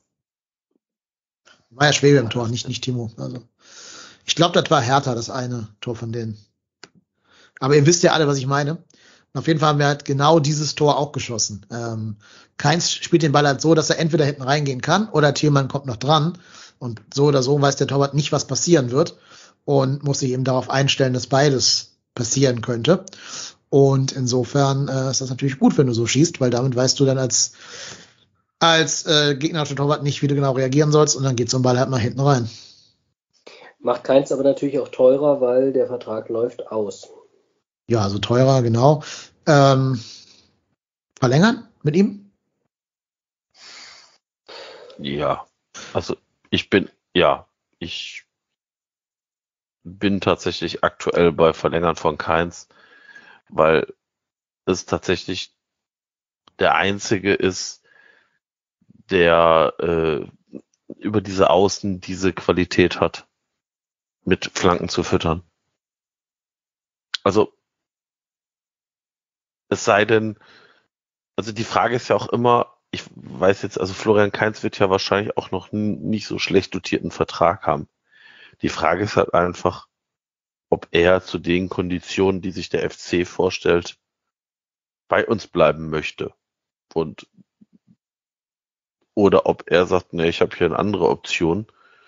War ja Schwebe im Tor, nicht Timo. Also, ich glaube, das war Hertha, das eine Tor von denen. Aber ihr wisst ja alle, was ich meine. Und auf jeden Fall haben wir halt genau dieses Tor auch geschossen. Keins spielt den Ball halt so, dass er entweder hinten reingehen kann oder Thielmann kommt noch dran. Und so oder so weiß der Torwart nicht, was passieren wird und muss sich eben darauf einstellen, dass beides passieren könnte. Und insofern ist das natürlich gut, wenn du so schießt, weil damit weißt du dann als gegnerischer Torwart nicht, wie du genau reagieren sollst und dann geht so ein Ball halt mal hinten rein. Macht Keins aber natürlich auch teurer, weil der Vertrag läuft aus. Ja, also teurer, genau. Verlängern mit ihm? Ja, also ich bin tatsächlich aktuell bei Verlängern von Keins, weil es tatsächlich der einzige ist, der über diese Außen diese Qualität hat, mit Flanken zu füttern. Also es sei denn, also die Frage ist ja auch immer, ich weiß jetzt, also Florian Kainz wird ja wahrscheinlich auch noch nicht so schlecht dotierten Vertrag haben. Die Frage ist halt einfach, ob er zu den Konditionen, die sich der FC vorstellt, bei uns bleiben möchte. Oder ob er sagt, nee, ich habe hier eine andere Option.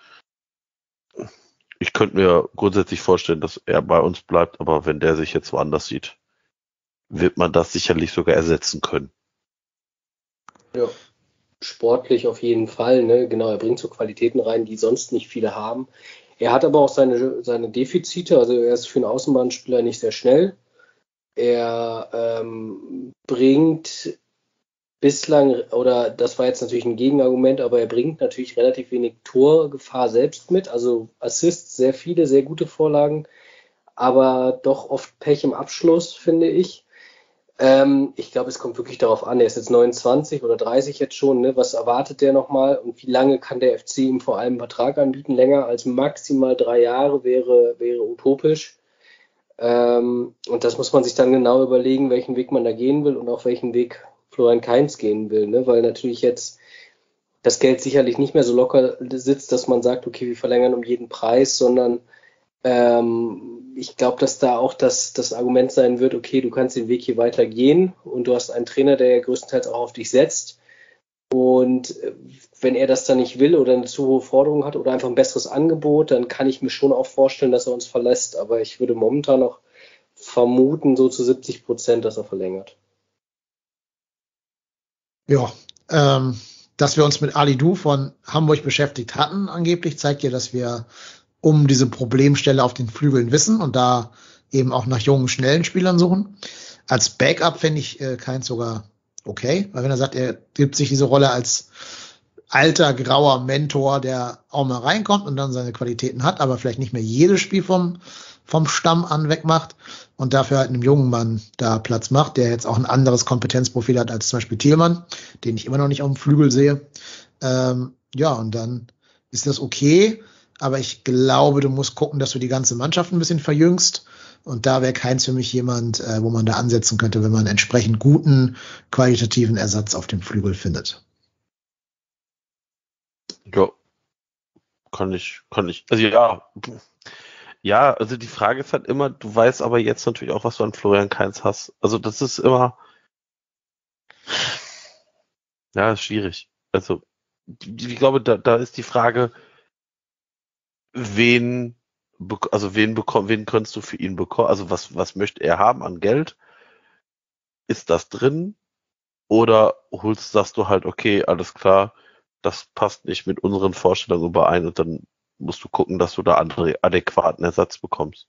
Ich könnte mir grundsätzlich vorstellen, dass er bei uns bleibt, aber wenn der sich jetzt woanders sieht, wird man das sicherlich sogar ersetzen können. Ja. sportlich auf jeden Fall, ne? Genau, er bringt so Qualitäten rein, die sonst nicht viele haben. Er hat aber auch seine Defizite, also er ist für einen Außenbahnspieler nicht sehr schnell. Er bringt bislang, oder das war jetzt natürlich ein Gegenargument, aber er bringt natürlich relativ wenig Torgefahr selbst mit, also Assists, sehr viele, sehr gute Vorlagen, aber doch oft Pech im Abschluss, finde ich. Ich glaube, es kommt wirklich darauf an, er ist jetzt 29 oder 30 jetzt schon, ne? Was erwartet der nochmal und wie lange kann der FC ihm vor allem einen Vertrag anbieten? Länger als maximal 3 Jahre wäre utopisch. Und das muss man sich dann genau überlegen, welchen Weg man da gehen will und auch welchen Weg Florian Kainz gehen will, ne? Weil natürlich jetzt das Geld sicherlich nicht mehr so locker sitzt, dass man sagt, okay, wir verlängern um jeden Preis, sondern ich glaube, dass da auch das Argument sein wird, okay, du kannst den Weg hier weiter gehen und du hast einen Trainer, der ja größtenteils auch auf dich setzt. Und wenn er das dann nicht will oder eine zu hohe Forderung hat oder einfach ein besseres Angebot, dann kann ich mir schon auch vorstellen, dass er uns verlässt. Aber ich würde momentan noch vermuten, so zu 70%, dass er verlängert. Ja, dass wir uns mit Ali Du von Hamburg beschäftigt hatten, angeblich, zeigt ja, dass wir um diese Problemstelle auf den Flügeln wissen und da eben auch nach jungen, schnellen Spielern suchen. Als Backup fände ich Kainz sogar okay, weil wenn er sagt, er gibt sich diese Rolle als alter, grauer Mentor, der auch mal reinkommt und dann seine Qualitäten hat, aber vielleicht nicht mehr jedes Spiel vom Stamm an wegmacht und dafür halt einem jungen Mann da Platz macht, der jetzt auch ein anderes Kompetenzprofil hat als zum Beispiel Thielmann, den ich immer noch nicht auf dem Flügel sehe. Ja, und dann ist das okay, aber ich glaube, du musst gucken, dass du die ganze Mannschaft ein bisschen verjüngst. Und da wäre Kainz für mich jemand, wo man da ansetzen könnte, wenn man einen entsprechend guten, qualitativen Ersatz auf dem Flügel findet. Ja, kann ich. Also ja, also die Frage ist halt immer, du weißt aber jetzt natürlich auch, was du an Florian Kainz hast. Also das ist immer, ja, ist schwierig. Also ich glaube, da ist die Frage, wen könntest du für ihn bekommen? Also was möchte er haben an Geld? Ist das drin? Oder sagst du halt, okay, alles klar, das passt nicht mit unseren Vorstellungen überein und dann musst du gucken, dass du da adäquaten Ersatz bekommst.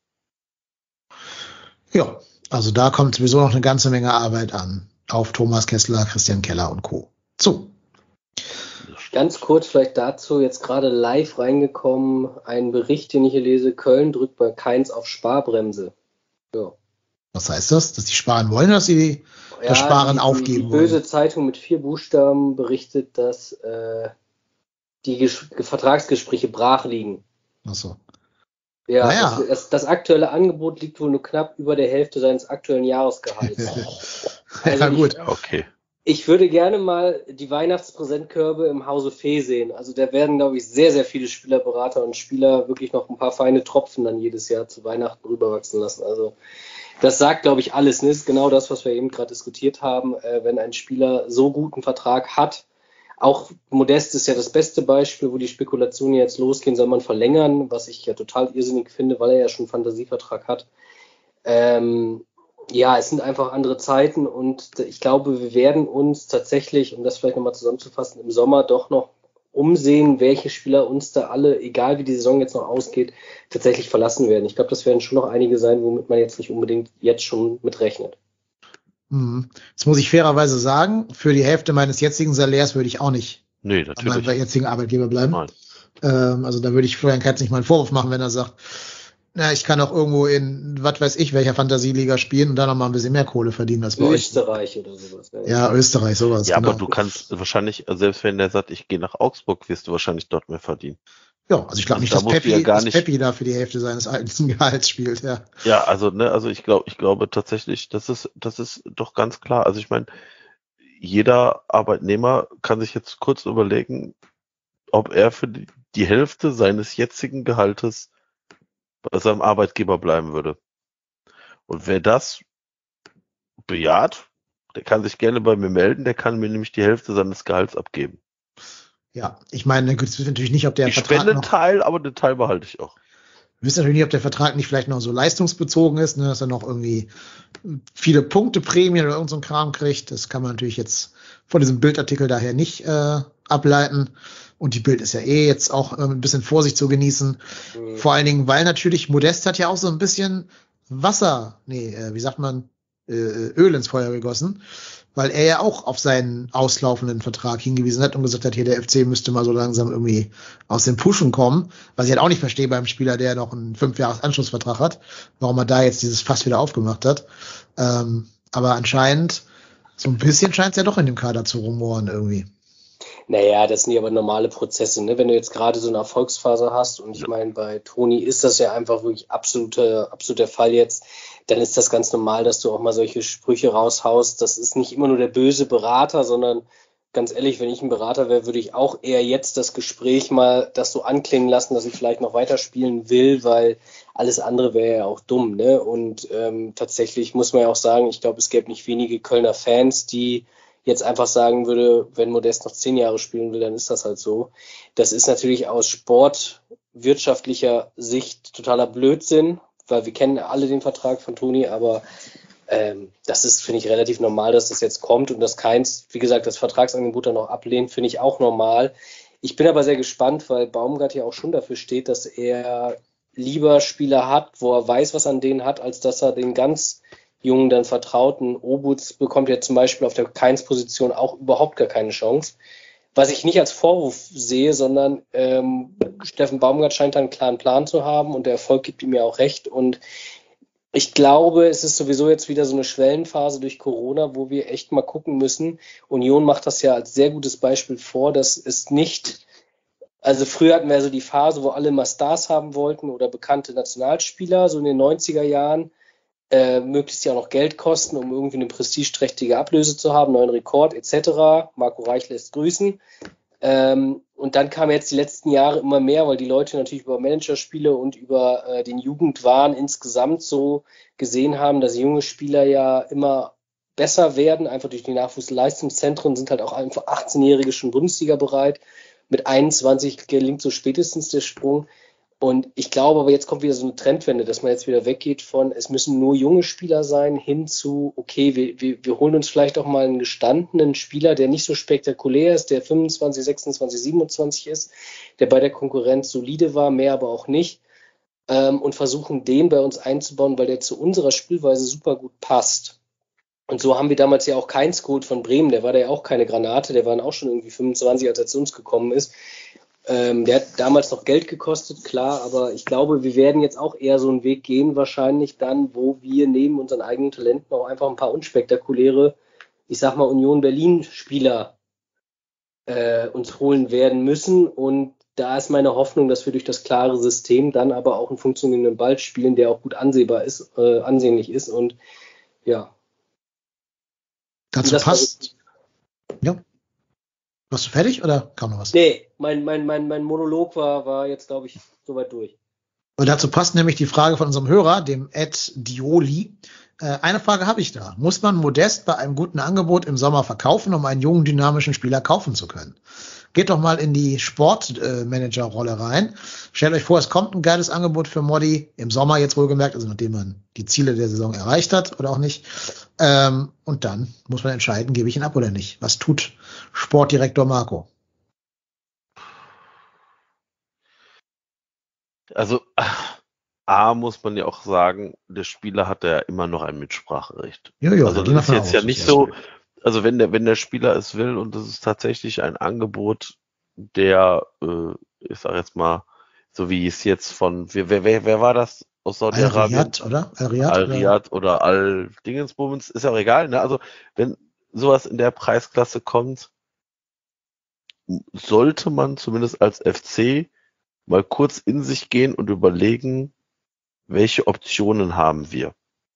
Ja, also da kommt sowieso noch eine ganze Menge Arbeit an. Auf Thomas Kessler, Christian Keller und Co. So. Ganz kurz vielleicht dazu, jetzt gerade live reingekommen, ein Bericht, den ich hier lese, Köln drückt bei Kainz auf Sparbremse. Ja. Was heißt das? Dass die sparen wollen, dass sie das Sparen aufgeben wollen? Die böse Zeitung mit 4 Buchstaben berichtet, dass die Vertragsgespräche brach liegen. Ach so. Ja, naja. Das aktuelle Angebot liegt wohl nur knapp über der Hälfte seines aktuellen Jahresgehalts. Ja, gut. Okay. Ich würde gerne mal die Weihnachtspräsentkörbe im Hause Fee sehen. Also da werden, glaube ich, sehr, sehr viele Spielerberater und Spieler wirklich noch ein paar feine Tropfen dann jedes Jahr zu Weihnachten rüberwachsen lassen. Also das sagt, glaube ich, alles. Ne? Das ist genau das, was wir eben gerade diskutiert haben. Wenn ein Spieler so guten Vertrag hat, auch Modest ist ja das beste Beispiel, wo die Spekulationen jetzt losgehen, soll man verlängern, was ich ja total irrsinnig finde, weil er ja schon einen Fantasievertrag hat. Ja, es sind einfach andere Zeiten und ich glaube, wir werden uns tatsächlich, um das vielleicht nochmal zusammenzufassen, im Sommer doch noch umsehen, welche Spieler uns da alle, egal wie die Saison jetzt noch ausgeht, tatsächlich verlassen werden. Ich glaube, das werden schon noch einige sein, womit man jetzt nicht unbedingt jetzt schon mit rechnet. Jetzt muss ich fairerweise sagen, für die Hälfte meines jetzigen Salärs würde ich auch nicht an meinem jetzigen Arbeitgeber bleiben. Nein. Also da würde ich Florian Kainz nicht mal einen Vorwurf machen, wenn er sagt, na, ich kann auch irgendwo in, was weiß ich, welcher Fantasieliga spielen und dann noch mal ein bisschen mehr Kohle verdienen als bei Österreich oder sowas. Ja, Österreich, sowas. Ja, genau. aber du kannst wahrscheinlich, selbst wenn der sagt, ich gehe nach Augsburg, wirst du wahrscheinlich dort mehr verdienen. Ja, also ich glaube nicht, dass Peppi da für die Hälfte seines alten Gehalts spielt, ja. Ja, also ich glaube tatsächlich, das ist doch ganz klar. Also ich meine, jeder Arbeitnehmer kann sich jetzt kurz überlegen, ob er für die Hälfte seines jetzigen Gehaltes bei seinem Arbeitgeber bleiben würde. Und wer das bejaht, der kann sich gerne bei mir melden, der kann mir nämlich die Hälfte seines Gehalts abgeben. Ja, ich meine, es ist natürlich nicht, ob der ich Vertrag spende einen Teil, aber den Teil behalte ich auch. Wir wissen natürlich nicht, ob der Vertrag nicht vielleicht noch so leistungsbezogen ist, ne, dass er noch irgendwie viele Punkteprämien oder irgend so ein Kram kriegt. Das kann man natürlich jetzt von diesem Bildartikel daher nicht ableiten. Und die Bild ist ja jetzt auch ein bisschen Vorsicht zu genießen. Vor allen Dingen, weil natürlich Modest hat ja auch so ein bisschen Öl ins Feuer gegossen, weil er ja auch auf seinen auslaufenden Vertrag hingewiesen hat und gesagt hat, hier der FC müsste mal so langsam irgendwie aus dem Pushen kommen, was ich halt auch nicht verstehe beim Spieler, der noch einen 5-Jahres-Anschlussvertrag hat, warum er da jetzt dieses Fass wieder aufgemacht hat. Aber anscheinend, so ein bisschen scheint es ja doch in dem Kader zu rumoren irgendwie. Naja, das sind ja aber normale Prozesse, ne? Wenn du jetzt gerade so eine Erfolgsphase hast, und ich meine, bei Toni ist das ja einfach wirklich absoluter Fall jetzt, dann ist das ganz normal, dass du auch mal solche Sprüche raushaust. Das ist nicht immer nur der böse Berater, sondern ganz ehrlich, wenn ich ein Berater wäre, würde ich auch eher jetzt das Gespräch mal das so anklingen lassen, dass ich vielleicht noch weiterspielen will, weil alles andere wäre ja auch dumm, ne? Und tatsächlich muss man ja auch sagen, ich glaube, es gäbe nicht wenige Kölner Fans, die jetzt einfach sagen würde, wenn Modest noch 10 Jahre spielen will, dann ist das halt so. Das ist natürlich aus sportwirtschaftlicher Sicht totaler Blödsinn, weil wir kennen alle den Vertrag von Toni, aber das ist, finde ich, relativ normal, dass das jetzt kommt und dass Keins, wie gesagt, das Vertragsangebot dann noch ablehnt, finde ich auch normal. Ich bin aber sehr gespannt, weil Baumgart ja auch schon dafür steht, dass er lieber Spieler hat, wo er weiß, was an denen hat, als dass er den ganz Jungen dann vertrauten. Obutz bekommt ja zum Beispiel auf der Keins-Position auch überhaupt gar keine Chance. Was ich nicht als Vorwurf sehe, sondern Steffen Baumgart scheint da einen klaren Plan zu haben und der Erfolg gibt ihm ja auch recht. Und ich glaube, es ist sowieso jetzt wieder so eine Schwellenphase durch Corona, wo wir echt mal gucken müssen. Union macht das ja als sehr gutes Beispiel vor, dass es nicht, also früher hatten wir so die Phase, wo alle mal Stars haben wollten oder bekannte Nationalspieler, so in den 90er Jahren. Möglichst ja auch noch Geld kosten, um irgendwie eine prestigeträchtige Ablöse zu haben, neuen Rekord etc. Marco Reich lässt grüßen. Und dann kam jetzt die letzten Jahre immer mehr, weil die Leute natürlich über Managerspiele und über den Jugendwahn insgesamt so gesehen haben, dass junge Spieler ja immer besser werden, einfach durch die Nachwuchsleistungszentren sind halt auch einfach 18-Jährige schon Bundesliga bereit. Mit 21 gelingt so spätestens der Sprung. Und ich glaube aber, jetzt kommt wieder so eine Trendwende, dass man jetzt wieder weggeht von, es müssen nur junge Spieler sein, hin zu, okay, wir holen uns vielleicht auch mal einen gestandenen Spieler, der nicht so spektakulär ist, der 25, 26, 27 ist, der bei der Konkurrenz solide war, mehr aber auch nicht, und versuchen, den bei uns einzubauen, weil der zu unserer Spielweise super gut passt. Und so haben wir damals ja auch Keins geholt von Bremen, der war da ja auch keine Granate, der war dann auch schon irgendwie 25, als er zu uns gekommen ist. Der hat damals noch Geld gekostet, klar, aber ich glaube, wir werden jetzt auch eher so einen Weg gehen, wahrscheinlich dann, wo wir neben unseren eigenen Talenten auch einfach ein paar unspektakuläre, ich sag mal, Union Berlin-Spieler uns holen werden müssen. Und da ist meine Hoffnung, dass wir durch das klare System dann aber auch einen funktionierenden Ball spielen, der auch gut ansehbar ist, ansehnlich ist. Und ja. Dazu passt. Ja. Warst du fertig oder kam noch was? Nee, mein Monolog war jetzt, glaube ich, soweit durch. Und dazu passt nämlich die Frage von unserem Hörer, dem Ed Dioli. Eine Frage habe ich da. Muss man Modest bei einem guten Angebot im Sommer verkaufen, um einen jungen, dynamischen Spieler kaufen zu können? Geht doch mal in die Sportmanager-Rolle rein. Stellt euch vor, es kommt ein geiles Angebot für Modi im Sommer, jetzt wohlgemerkt, also nachdem man die Ziele der Saison erreicht hat oder auch nicht. Und dann muss man entscheiden, gebe ich ihn ab oder nicht. Was tut Sportdirektor Marco? Also A muss man ja auch sagen, der Spieler hat ja immer noch ein Mitspracherecht. Ja, also das ist jetzt ja nicht so, also wenn der Spieler es will und das ist tatsächlich ein Angebot, der, ich sag jetzt mal, so wie es jetzt von, wer war das aus Saudi-Arabien? Al-Riyad, oder? Al-Riyad oder Al-Dingensbummens, ist ja auch egal, ne? Also wenn sowas in der Preisklasse kommt, sollte man zumindest als FC mal kurz in sich gehen und überlegen, welche Optionen haben wir.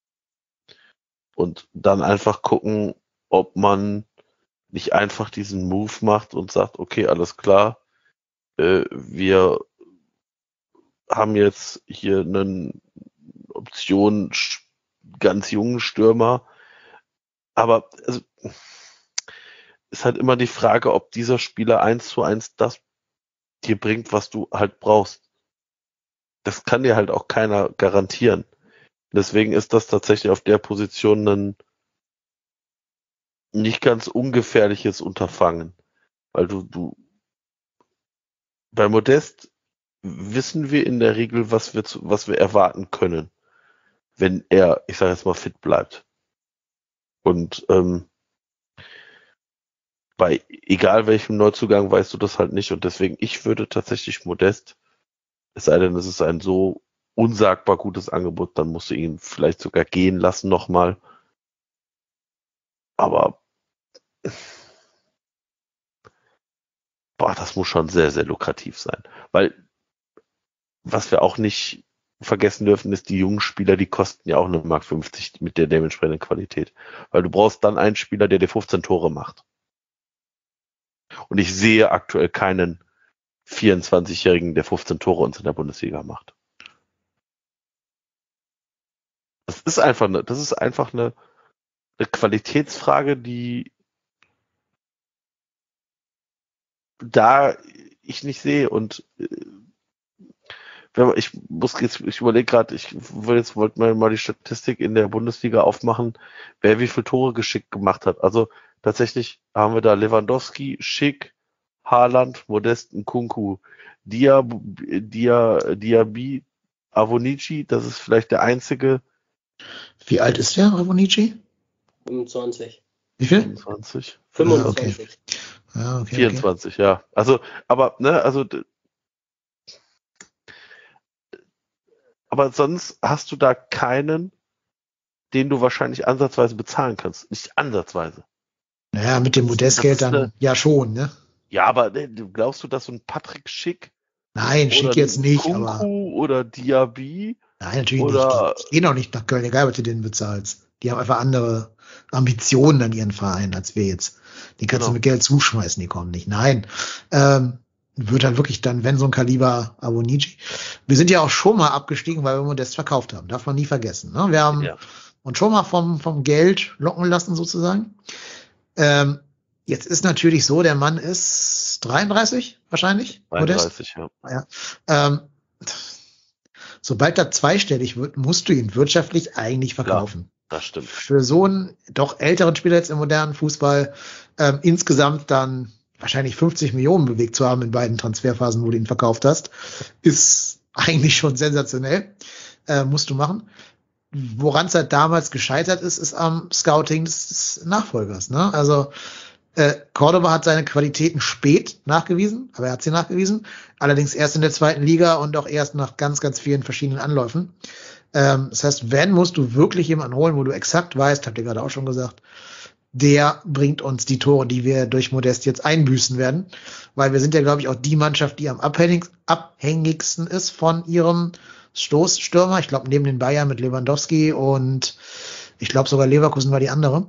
Und dann einfach gucken, ob man nicht einfach diesen Move macht und sagt, okay, alles klar, wir haben jetzt hier eine Option, ganz jungen Stürmer. Aber also, ist halt immer die Frage, ob dieser Spieler 1:1 das dir bringt, was du halt brauchst. das kann dir halt auch keiner garantieren. Deswegen ist das tatsächlich auf der Position ein nicht ganz ungefährliches Unterfangen. Weil du bei Modest wissen wir in der Regel, was wir erwarten können, wenn er, ich sage jetzt mal, fit bleibt. Und bei egal welchem Neuzugang weißt du das halt nicht. Und deswegen, ich würde tatsächlich Modest, es sei denn, es ist ein so unsagbar gutes Angebot, dann musst du ihn vielleicht sogar gehen lassen nochmal. Aber das muss schon sehr, sehr lukrativ sein. Weil, was wir auch nicht vergessen dürfen, ist, die jungen Spieler, die kosten ja auch 1,50 Mark mit der dementsprechenden Qualität. Weil du brauchst dann einen Spieler, der dir 15 Tore macht. Und ich sehe aktuell keinen 24-Jährigen, der 15 Tore uns in der Bundesliga macht. Das ist einfach eine Qualitätsfrage, die da ich nicht sehe. Und ich überlege gerade, wollte mal die Statistik in der Bundesliga aufmachen, wer wie viele Tore geschickt gemacht hat. Also tatsächlich haben wir da Lewandowski, Schick, Haaland, Modest, Nkunku, Diaby, Avonici, das ist vielleicht der einzige. Wie alt ist der, Avonici? 25. Wie viel? 25. 25. Ja, okay. 24, ja. Also, aber sonst hast du da keinen, den du wahrscheinlich ansatzweise bezahlen kannst. Nicht ansatzweise. Naja, mit dem Modestgeld dann ja schon, ne? Ja, aber glaubst du, dass so ein Patrick Schick Nein, Schick jetzt nicht, Kunku aber oder Diaby? Nein, natürlich nicht. Die gehen auch nicht nach Köln, egal was du denen bezahlst. Die haben einfach andere Ambitionen an ihren Verein als wir jetzt. Die kannst du mit Geld zuschmeißen, die kommen nicht. Nein. Wird halt wirklich dann, wenn so ein Kaliber Avonici. Wir sind ja auch schon mal abgestiegen, weil wir Modest verkauft haben. Darf man nie vergessen. Ne? Wir haben uns schon mal vom Geld locken lassen, sozusagen. Jetzt ist natürlich so, der Mann ist 33 wahrscheinlich. 33, Modest. Ja. Sobald er zweistellig wird, musst du ihn wirtschaftlich eigentlich verkaufen. Ja, das stimmt. Für so einen doch älteren Spieler jetzt im modernen Fußball insgesamt dann wahrscheinlich 50 Millionen bewegt zu haben in beiden Transferphasen, wo du ihn verkauft hast, ist eigentlich schon sensationell. Musst du machen. Woran es halt damals gescheitert ist am Scouting des Nachfolgers. Ne? Also Cordoba hat seine Qualitäten spät nachgewiesen, aber er hat sie nachgewiesen. Allerdings erst in der zweiten Liga und auch erst nach ganz, ganz vielen verschiedenen Anläufen. Das heißt, wenn, musst du wirklich jemanden holen, wo du exakt weißt, habt ihr gerade auch schon gesagt, der bringt uns die Tore, die wir durch Modest jetzt einbüßen werden. Weil wir sind ja, glaube ich, auch die Mannschaft, die am abhängigsten ist von ihrem Stoßstürmer. Ich glaube, neben den Bayern mit Lewandowski und ich glaube sogar Leverkusen war die andere.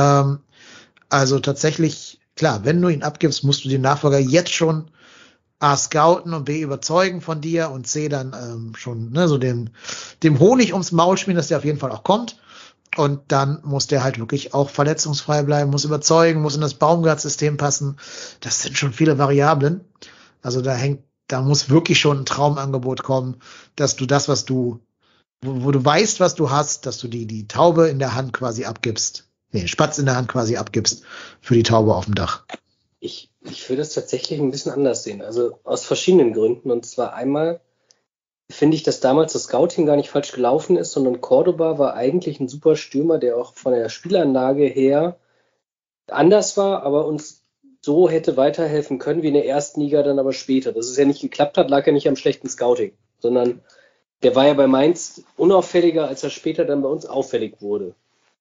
Also tatsächlich, klar, wenn du ihn abgibst, musst du den Nachfolger jetzt schon A scouten und B überzeugen von dir und C dann schon so dem Honig ums Maul schmieren, dass der auf jeden Fall auch kommt. Und dann muss der halt wirklich auch verletzungsfrei bleiben, muss überzeugen, muss in das Baumgart-System passen. Das sind schon viele Variablen. Also da muss wirklich schon ein Traumangebot kommen, dass du das, wo du weißt, was du hast, dass du die Taube in der Hand quasi abgibst. Spatz in der Hand quasi abgibst für die Taube auf dem Dach. Ich würde es tatsächlich ein bisschen anders sehen. Also aus verschiedenen Gründen. Und zwar einmal finde ich, dass damals das Scouting gar nicht falsch gelaufen ist, sondern Cordoba war eigentlich ein super Stürmer, der auch von der Spielanlage her anders war, aber uns so hätte weiterhelfen können wie in der ersten Liga dann aber später. Dass es ja nicht geklappt hat, lag ja nicht am schlechten Scouting, sondern der war ja bei Mainz unauffälliger, als er später dann bei uns auffällig wurde.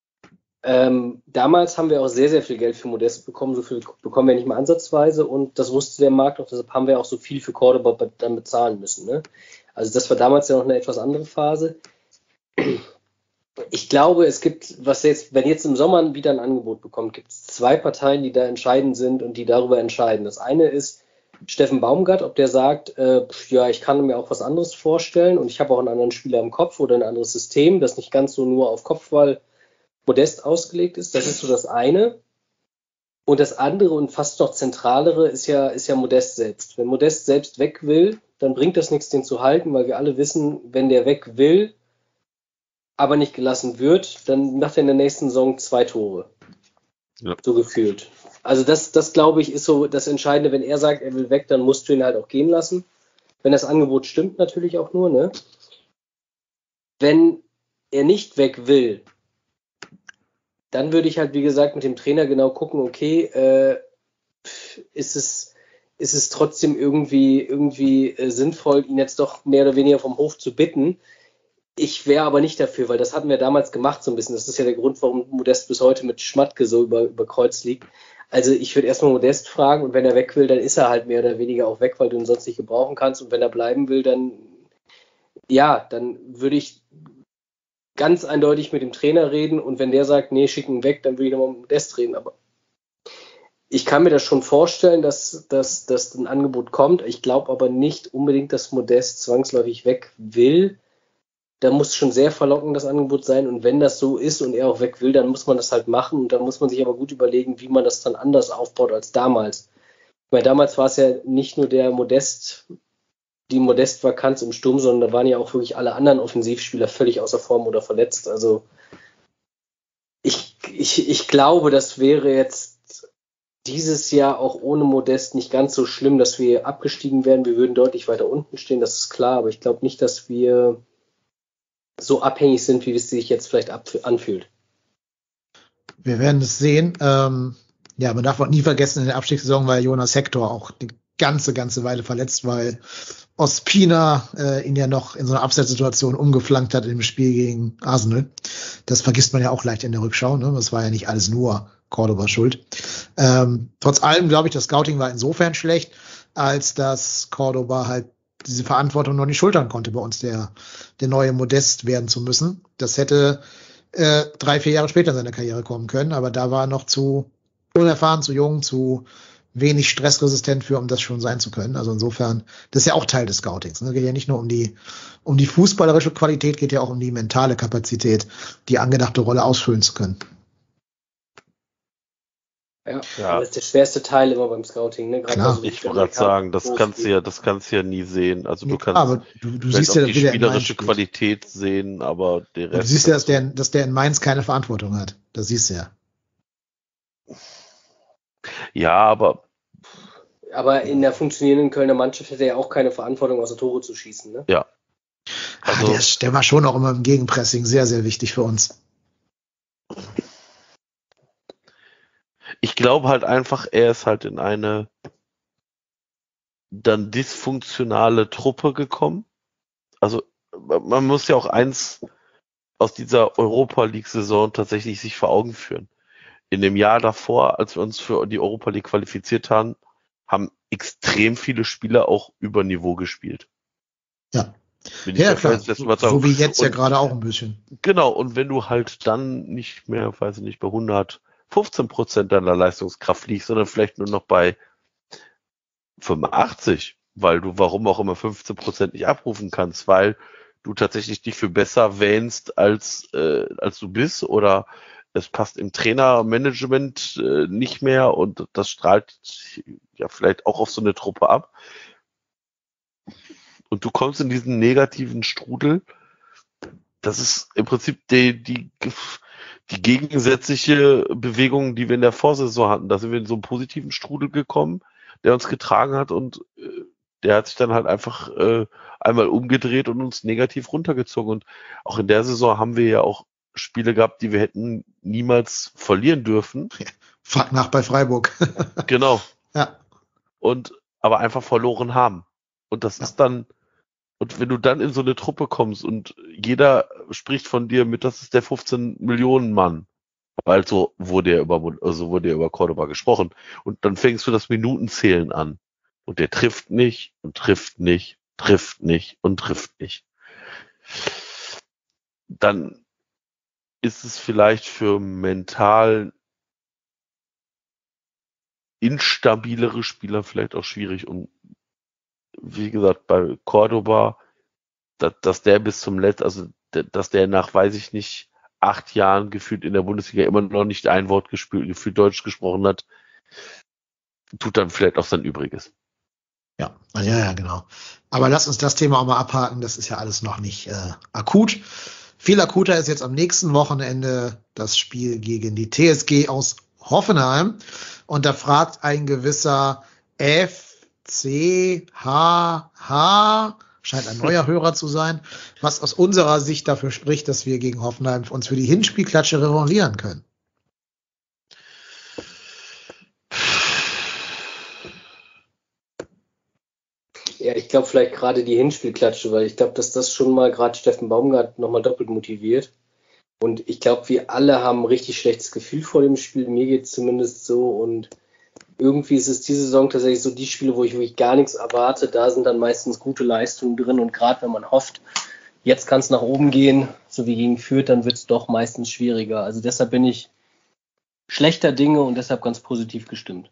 Damals haben wir auch sehr, sehr viel Geld für Modest bekommen. So viel bekommen wir nicht mal ansatzweise und das wusste der Markt auch, deshalb haben wir auch so viel für Cordoba dann bezahlen müssen. Ne? Also das war damals ja noch eine etwas andere Phase. Ich glaube, es gibt, wenn jetzt im Sommer wieder ein Angebot bekommt, gibt es zwei Parteien, die da entscheidend sind und die darüber entscheiden. Das eine ist Steffen Baumgart, ob der sagt, ich kann mir auch was anderes vorstellen und ich habe auch einen anderen Spieler im Kopf oder ein anderes System, das nicht ganz so nur auf Kopfball Modest ausgelegt ist. Das ist so das eine. Und das andere und fast noch zentralere ist ja Modest selbst. Wenn Modest selbst weg will, dann bringt das nichts, den zu halten, weil wir alle wissen, wenn der weg will, aber nicht gelassen wird, dann macht er in der nächsten Saison 2 Tore. Ja. So gefühlt. Also das glaube ich, ist so das Entscheidende. Wenn er sagt, er will weg, dann musst du ihn halt auch gehen lassen. Wenn das Angebot stimmt, natürlich auch nur, ne? Wenn er nicht weg will, dann würde ich halt, wie gesagt, mit dem Trainer genau gucken, okay, ist es trotzdem irgendwie sinnvoll, ihn jetzt doch mehr oder weniger vom Hof zu bitten. Ich wäre aber nicht dafür, weil das hatten wir damals gemacht so ein bisschen. Das ist ja der Grund, warum Modest bis heute mit Schmatke so über Kreuz liegt. Also ich würde erstmal Modest fragen und wenn er weg will, dann ist er halt mehr oder weniger auch weg, weil du ihn sonst nicht gebrauchen kannst. Und wenn er bleiben will, dann würde ich ganz eindeutig mit dem Trainer reden und wenn der sagt, nee, schick ihn weg, dann würde ich nochmal mit Modest reden. Aber ich kann mir das schon vorstellen, dass ein Angebot kommt. Ich glaube aber nicht unbedingt, dass Modest zwangsläufig weg will. Da muss schon sehr verlockend das Angebot sein und wenn das so ist und er auch weg will, dann muss man das halt machen und dann muss man sich aber gut überlegen, wie man das dann anders aufbaut als damals. Weil damals war es ja nicht nur die Modest-Vakanz im Sturm, sondern da waren ja auch wirklich alle anderen Offensivspieler völlig außer Form oder verletzt. Also ich glaube, das wäre jetzt dieses Jahr auch ohne Modest nicht ganz so schlimm, dass wir abgestiegen wären. Wir würden deutlich weiter unten stehen, das ist klar, aber ich glaube nicht, dass wir so abhängig sind, wie es sich jetzt vielleicht anfühlt. Wir werden es sehen. Man darf auch nie vergessen, in der Abstiegssaison war Jonas Hector auch die ganze Weile verletzt, weil Ospina ihn ja noch in so einer Abseitssituation umgeflankt hat im Spiel gegen Arsenal. Das vergisst man ja auch leicht in der Rückschau. Ne? Das war ja nicht alles nur Cordoba schuld. Trotz allem glaube ich, das Scouting war insofern schlecht, als dass Cordoba halt diese Verantwortung noch nicht schultern konnte, bei uns der neue Modest werden zu müssen. Das hätte 3-4 Jahre später in seiner Karriere kommen können, aber da war er noch zu unerfahren, zu jung, zu wenig stressresistent für, um das schon sein zu können. Also insofern, das ist ja auch Teil des Scoutings. Ne? Geht ja nicht nur um die fußballerische Qualität, geht ja auch um die mentale Kapazität, die angedachte Rolle ausfüllen zu können. Ja. Das ist der schwerste Teil immer beim Scouting. Ne? Klar. Ich wollte gerade sagen, das kannst du ja nie sehen. Also du kannst aber du siehst ja, die spielerische Qualität sehen, aber der Rest. Du siehst ja, dass der in Mainz keine Verantwortung hat. Das siehst du ja. Ja, aber in der funktionierenden Kölner Mannschaft hätte er ja auch keine Verantwortung, außer Tore zu schießen. Ne? Ja. Also, der war schon auch immer im Gegenpressing sehr, sehr wichtig für uns. Ich glaube halt einfach, er ist halt in eine dann dysfunktionale Truppe gekommen. Also man muss ja auch eins aus dieser Europa-League-Saison tatsächlich sich vor Augen führen. In dem Jahr davor, als wir uns für die Europa League qualifiziert haben extrem viele Spieler auch über Niveau gespielt. Ja. Ja, klar. So wie jetzt ja gerade auch ein bisschen. Genau, und wenn du halt dann nicht mehr, weiß ich nicht, bei 115% deiner Leistungskraft liegst, sondern vielleicht nur noch bei 85, weil du warum auch immer 15% nicht abrufen kannst, weil du tatsächlich dich für besser wähnst, als du bist, oder es passt im Trainermanagement nicht mehr und das strahlt ja vielleicht auch auf so eine Truppe ab. Und du kommst in diesen negativen Strudel. Das ist im Prinzip die gegensätzliche Bewegung, die wir in der Vorsaison hatten. Da sind wir in so einen positiven Strudel gekommen, der uns getragen hat und der hat sich dann halt einfach einmal umgedreht und uns negativ runtergezogen. Und auch in der Saison haben wir ja auch Spiele gehabt, die wir hätten niemals verlieren dürfen. Frag nach bei Freiburg. Genau. Ja. Aber einfach verloren haben. Und das ist dann, und wenn du dann in so eine Truppe kommst und jeder spricht von dir mit, das ist der 15 Millionen Mann, weil so wurde ja über Cordoba gesprochen. Und dann fängst du das Minutenzählen an. Und der trifft nicht und trifft nicht, trifft nicht und trifft nicht. Dann ist es vielleicht für mental instabilere Spieler vielleicht auch schwierig. Und wie gesagt, bei Cordoba, dass der bis zum dass der nach, weiß ich nicht, 8 Jahren gefühlt in der Bundesliga immer noch nicht ein Wort gefühlt Deutsch gesprochen hat, tut dann vielleicht auch sein Übriges. Ja, ja, genau. Aber lass uns das Thema auch mal abhaken. Das ist ja alles noch nicht akut. Viel akuter ist jetzt am nächsten Wochenende das Spiel gegen die TSG aus Hoffenheim. Und da fragt ein gewisser FCHH, scheint ein neuer Hörer zu sein, was aus unserer Sicht dafür spricht, dass wir gegen Hoffenheim uns für die Hinspielklatsche revanchieren können. Ja, ich glaube vielleicht gerade die Hinspielklatsche, weil ich glaube, dass das schon mal gerade Steffen Baumgart nochmal doppelt motiviert. Und ich glaube, wir alle haben ein richtig schlechtes Gefühl vor dem Spiel. Mir geht es zumindest so. Und irgendwie ist es diese Saison tatsächlich so, die Spiele, wo ich wirklich gar nichts erwarte, da sind dann meistens gute Leistungen drin. Und gerade wenn man hofft, jetzt kann es nach oben gehen, so wie gegen Fürth, dann wird es doch meistens schwieriger. Also deshalb bin ich schlechter Dinge und deshalb ganz positiv gestimmt.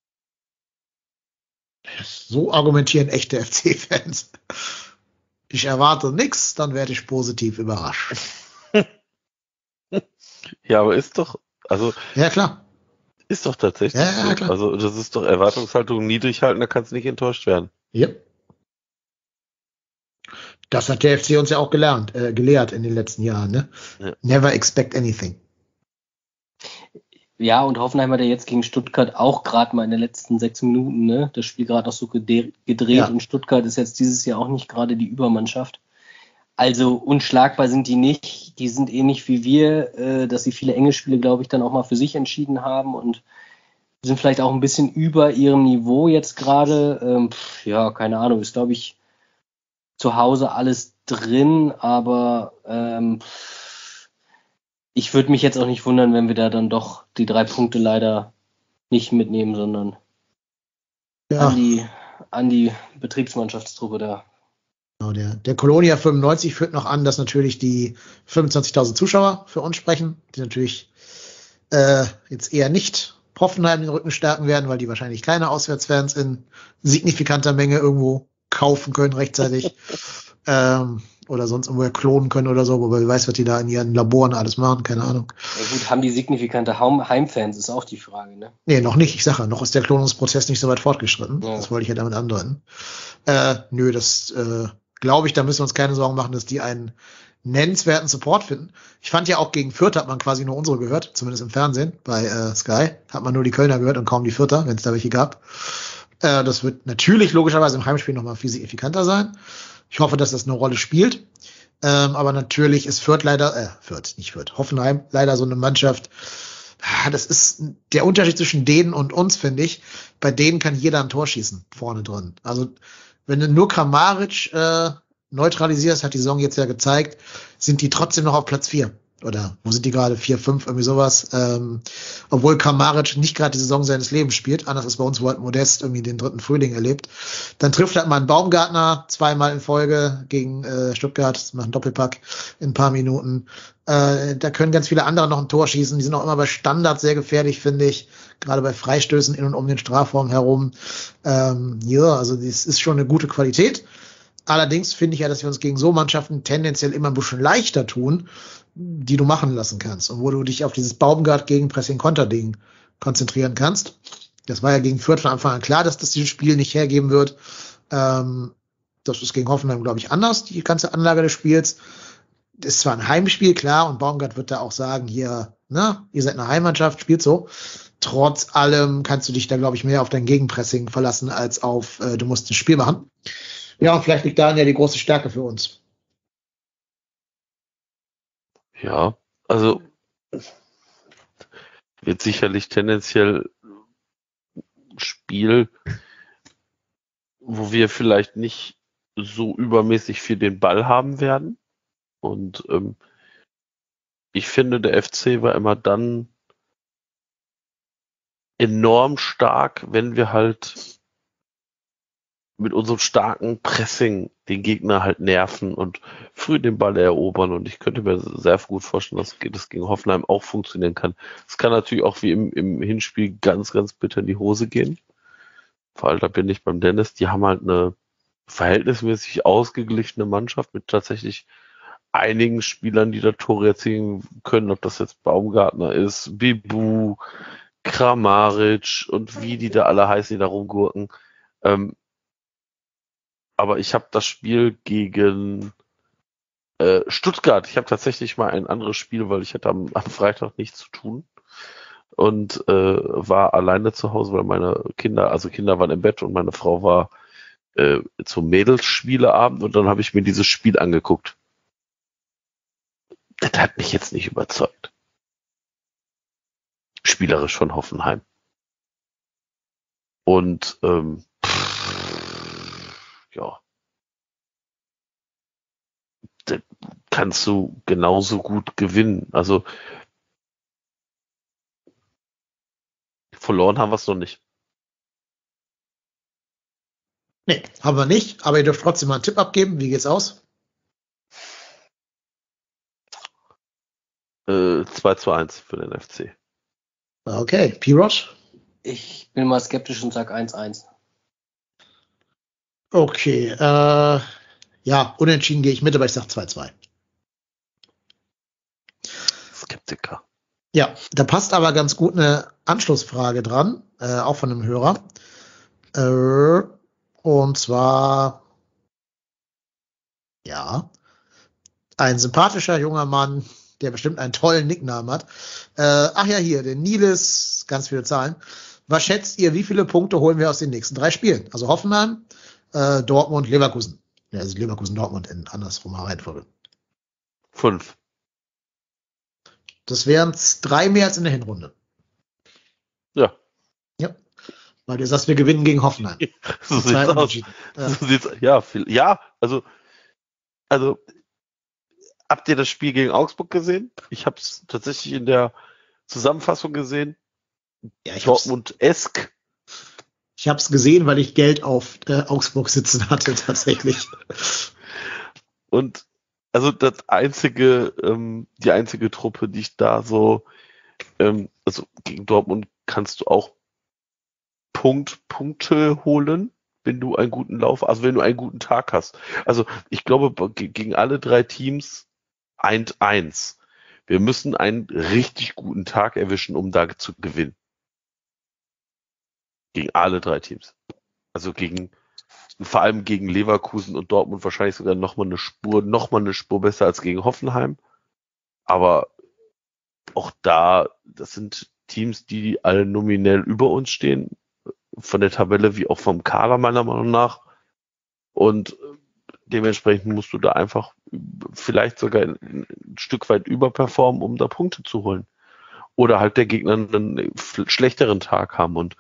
So argumentieren echte FC-Fans. Ich erwarte nichts, dann werde ich positiv überrascht. Ja, aber ist doch, also. Ja, klar. Ist doch tatsächlich ja, so. Klar. Also, das ist doch Erwartungshaltung niedrig halten, da kannst du nicht enttäuscht werden. Yep. Das hat der FC uns ja auch gelehrt in den letzten Jahren, ne? Ja. Never expect anything. Ja, und Hoffenheim hat ja jetzt gegen Stuttgart auch gerade mal in den letzten 6 Minuten, ne, das Spiel gerade noch so gedreht. Ja. Und Stuttgart ist jetzt dieses Jahr auch nicht gerade die Übermannschaft. Also unschlagbar sind die nicht. Die sind ähnlich wie wir, dass sie viele enge Spiele, glaube ich, dann auch mal für sich entschieden haben und sind vielleicht auch ein bisschen über ihrem Niveau jetzt gerade. Ja, keine Ahnung, ist, glaube ich, zu Hause alles drin, aber ich würde mich jetzt auch nicht wundern, wenn wir da dann doch die 3 Punkte leider nicht mitnehmen, sondern an die Betriebsmannschaftstruppe da. Genau, der Colonia 95 führt noch an, dass natürlich die 25.000 Zuschauer für uns sprechen, die natürlich jetzt eher nicht Hoffenheim den Rücken stärken werden, weil die wahrscheinlich keine Auswärtsfans in signifikanter Menge irgendwo kaufen können rechtzeitig oder sonst irgendwo klonen können oder so, wobei wer weiß, was die da in ihren Laboren alles machen, keine Ahnung. Ja gut, haben die signifikante Heimfans, ist auch die Frage, ne? Nee, noch nicht, ich sage ja, noch ist der Klonungsprozess nicht so weit fortgeschritten, ja. Das wollte ich ja damit andeuten. Nö, das glaube ich, da müssen wir uns keine Sorgen machen, dass die einen nennenswerten Support finden. Ich fand ja auch gegen Fürth hat man quasi nur unsere gehört, zumindest im Fernsehen, bei Sky hat man nur die Kölner gehört und kaum die Fürther, wenn es da welche gab. Das wird natürlich logischerweise im Heimspiel nochmal viel signifikanter sein. Ich hoffe, dass das eine Rolle spielt. Aber natürlich ist Hoffenheim leider so eine Mannschaft. Das ist der Unterschied zwischen denen und uns, finde ich. Bei denen kann jeder ein Tor schießen, vorne drin. Also, wenn du nur Kramaric neutralisierst, hat die Saison jetzt ja gezeigt, sind die trotzdem noch auf Platz 4. Oder wo sind die gerade? 4, 5, irgendwie sowas. Obwohl Kramaric nicht gerade die Saison seines Lebens spielt. Anders als bei uns, wo halt Modest irgendwie den 3. Frühling erlebt. Dann trifft halt mal einen Baumgartner 2-mal in Folge gegen Stuttgart. Das macht einen Doppelpack in ein paar Minuten. Da können ganz viele andere noch ein Tor schießen. Die sind auch immer bei Standards sehr gefährlich, finde ich. Gerade bei Freistößen in und um den Strafraum herum. Ja, also das ist schon eine gute Qualität. Allerdings finde ich ja, dass wir uns gegen so Mannschaften tendenziell immer ein bisschen leichter tun, die du machen lassen kannst und wo du dich auf dieses Baumgart gegen Pressing-Konter-Ding konzentrieren kannst. Das war ja gegen Fürth von Anfang an klar, dass das dieses Spiel nicht hergeben wird. Das ist gegen Hoffenheim, glaube ich, anders, die ganze Anlage des Spiels. Das ist zwar ein Heimspiel, klar, und Baumgart wird da auch sagen, hier, ne, ihr seid eine Heimmannschaft, spielt so. Trotz allem kannst du dich da, glaube ich, mehr auf dein Gegenpressing verlassen, als auf, du musst ein Spiel machen. Ja, und vielleicht liegt darin ja die große Stärke für uns. Ja, also wird sicherlich tendenziell ein Spiel, wo wir vielleicht nicht so übermäßig viel den Ball haben werden. Und ich finde, der FC war immer dann enorm stark, wenn wir halt mit unserem starken Pressing den Gegner halt nerven und früh den Ball erobern. Und ich könnte mir sehr gut vorstellen, dass das gegen Hoffenheim auch funktionieren kann. Es kann natürlich auch wie im Hinspiel ganz, ganz bitter in die Hose gehen. Vor allem, da bin ich beim Dennis. Die haben halt eine verhältnismäßig ausgeglichene Mannschaft mit tatsächlich einigen Spielern, die da Tore erzielen können. Ob das jetzt Baumgartner ist, Bibu, Kramaric und wie die da alle heißen, die da rumgurken. aber ich habe das Spiel gegen Stuttgart. Ich habe tatsächlich mal ein anderes Spiel, weil ich hatte am Freitag nichts zu tun und war alleine zu Hause, weil meine Kinder waren im Bett und meine Frau war zum Mädelsspieleabend und dann habe ich mir dieses Spiel angeguckt. Das hat mich jetzt nicht überzeugt. Spielerisch von Hoffenheim. Und ja, da kannst du genauso gut gewinnen. Also verloren haben wir es noch nicht. Nee, haben wir nicht, aber ihr dürft trotzdem mal einen Tipp abgeben. Wie geht's aus? 2:1 für den FC. Okay, Pirosh? Ich bin mal skeptisch und sag 1-1. Okay, ja, unentschieden gehe ich mit, aber ich sag 2-2. Skeptiker. Ja, da passt aber ganz gut eine Anschlussfrage dran, auch von einem Hörer. Und zwar, ja, ein sympathischer junger Mann, der bestimmt einen tollen Nicknamen hat. Ach ja, hier, der Niles, ganz viele Zahlen. Was schätzt ihr, wie viele Punkte holen wir aus den nächsten 3 Spielen? Also Hoffenheim, Dortmund, Leverkusen. Ja, also Leverkusen, Dortmund in andersrumer Reihenfolge. 5. Das wären 3 mehr als in der Hinrunde. Ja. Ja. Weil du sagst, wir gewinnen gegen Hoffenheim. So sieht's aus. Ja. So sieht's, ja, also habt ihr das Spiel gegen Augsburg gesehen? Ich habe es tatsächlich in der Zusammenfassung gesehen. Ja, Dortmund-esk. Ich habe es gesehen, weil ich Geld auf Augsburg sitzen hatte, tatsächlich. Und also die einzige Truppe, die ich da so, also gegen Dortmund kannst du auch Punkte holen, wenn du einen guten Tag hast. Also ich glaube, gegen alle 3 Teams 1-1. Wir müssen einen richtig guten Tag erwischen, um da zu gewinnen. Gegen alle 3 Teams. Also vor allem gegen Leverkusen und Dortmund wahrscheinlich sogar noch mal eine Spur besser als gegen Hoffenheim. Aber auch das sind Teams, die alle nominell über uns stehen, von der Tabelle wie auch vom Kader meiner Meinung nach. Und dementsprechend musst du da einfach vielleicht sogar ein Stück weit überperformen, um da Punkte zu holen. Oder halt der Gegner einen schlechteren Tag haben. Und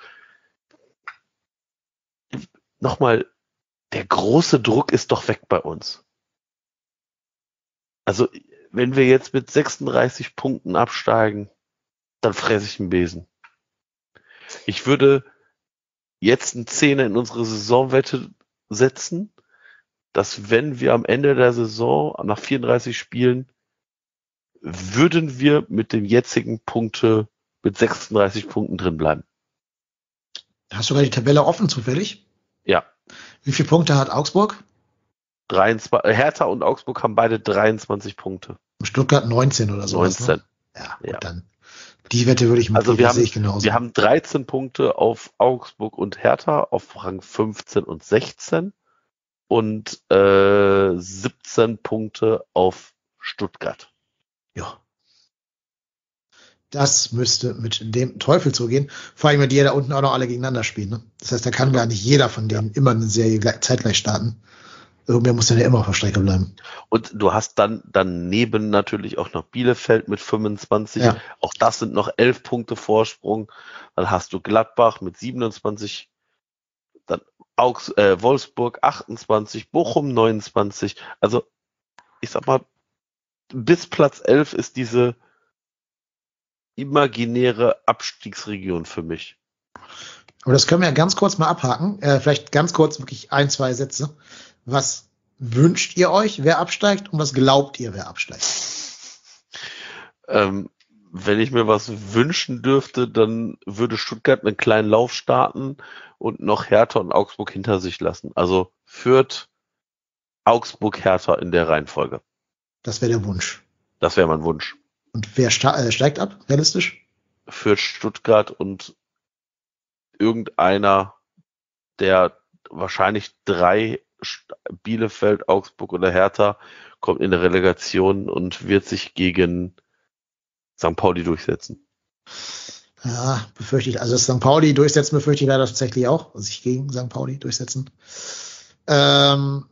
nochmal, der große Druck ist doch weg bei uns. Also, wenn wir jetzt mit 36 Punkten absteigen, dann fresse ich einen Besen. Ich würde jetzt einen 10er in unsere Saisonwette setzen, dass wenn wir am Ende der Saison nach 34 Spielen würden wir mit den jetzigen Punkte mit 36 Punkten drin bleiben. Hast du gerade die Tabelle offen zufällig? Ja. Wie viele Punkte hat Augsburg? 23, Hertha und Augsburg haben beide 23 Punkte. Stuttgart 19 oder so. 19. Ne? Ja, gut, dann. Die Wette würde ich mitgeben, sehe ich genauso. Wir haben 13 Punkte auf Augsburg und Hertha auf Rang 15 und 16 und 17 Punkte auf Stuttgart. Ja. Das müsste mit dem Teufel zugehen. Vor allem, wenn die ja da unten auch noch alle gegeneinander spielen. Ne? Das heißt, da kann gar nicht jeder von denen immer eine Serie zeitgleich starten. Irgendwer muss dann ja immer auf der Strecke bleiben. Und du hast dann daneben natürlich auch noch Bielefeld mit 25. Ja. Auch das sind noch 11 Punkte Vorsprung. Dann hast du Gladbach mit 27. Dann Wolfsburg 28. Bochum 29. Also, ich sag mal, bis Platz 11 ist diese imaginäre Abstiegsregion für mich. Aber das können wir ja ganz kurz mal abhaken. Vielleicht ganz kurz, wirklich 1, 2 Sätze. Was wünscht ihr euch, wer absteigt, und was glaubt ihr, wer absteigt? Wenn ich mir was wünschen dürfte, dann würde Stuttgart einen kleinen Lauf starten und noch Hertha und Augsburg hinter sich lassen. Also Fürth, Augsburg, Hertha in der Reihenfolge. Das wäre der Wunsch. Das wäre mein Wunsch. Und wer steigt ab, realistisch? Fürth, Stuttgart und irgendeiner der wahrscheinlich 3 Bielefeld, Augsburg oder Hertha kommt in der Relegation und wird sich gegen St. Pauli durchsetzen. Ja, befürchte ich. Also das St. Pauli durchsetzen befürchte ich leider tatsächlich auch. Also sich gegen St. Pauli durchsetzen. Das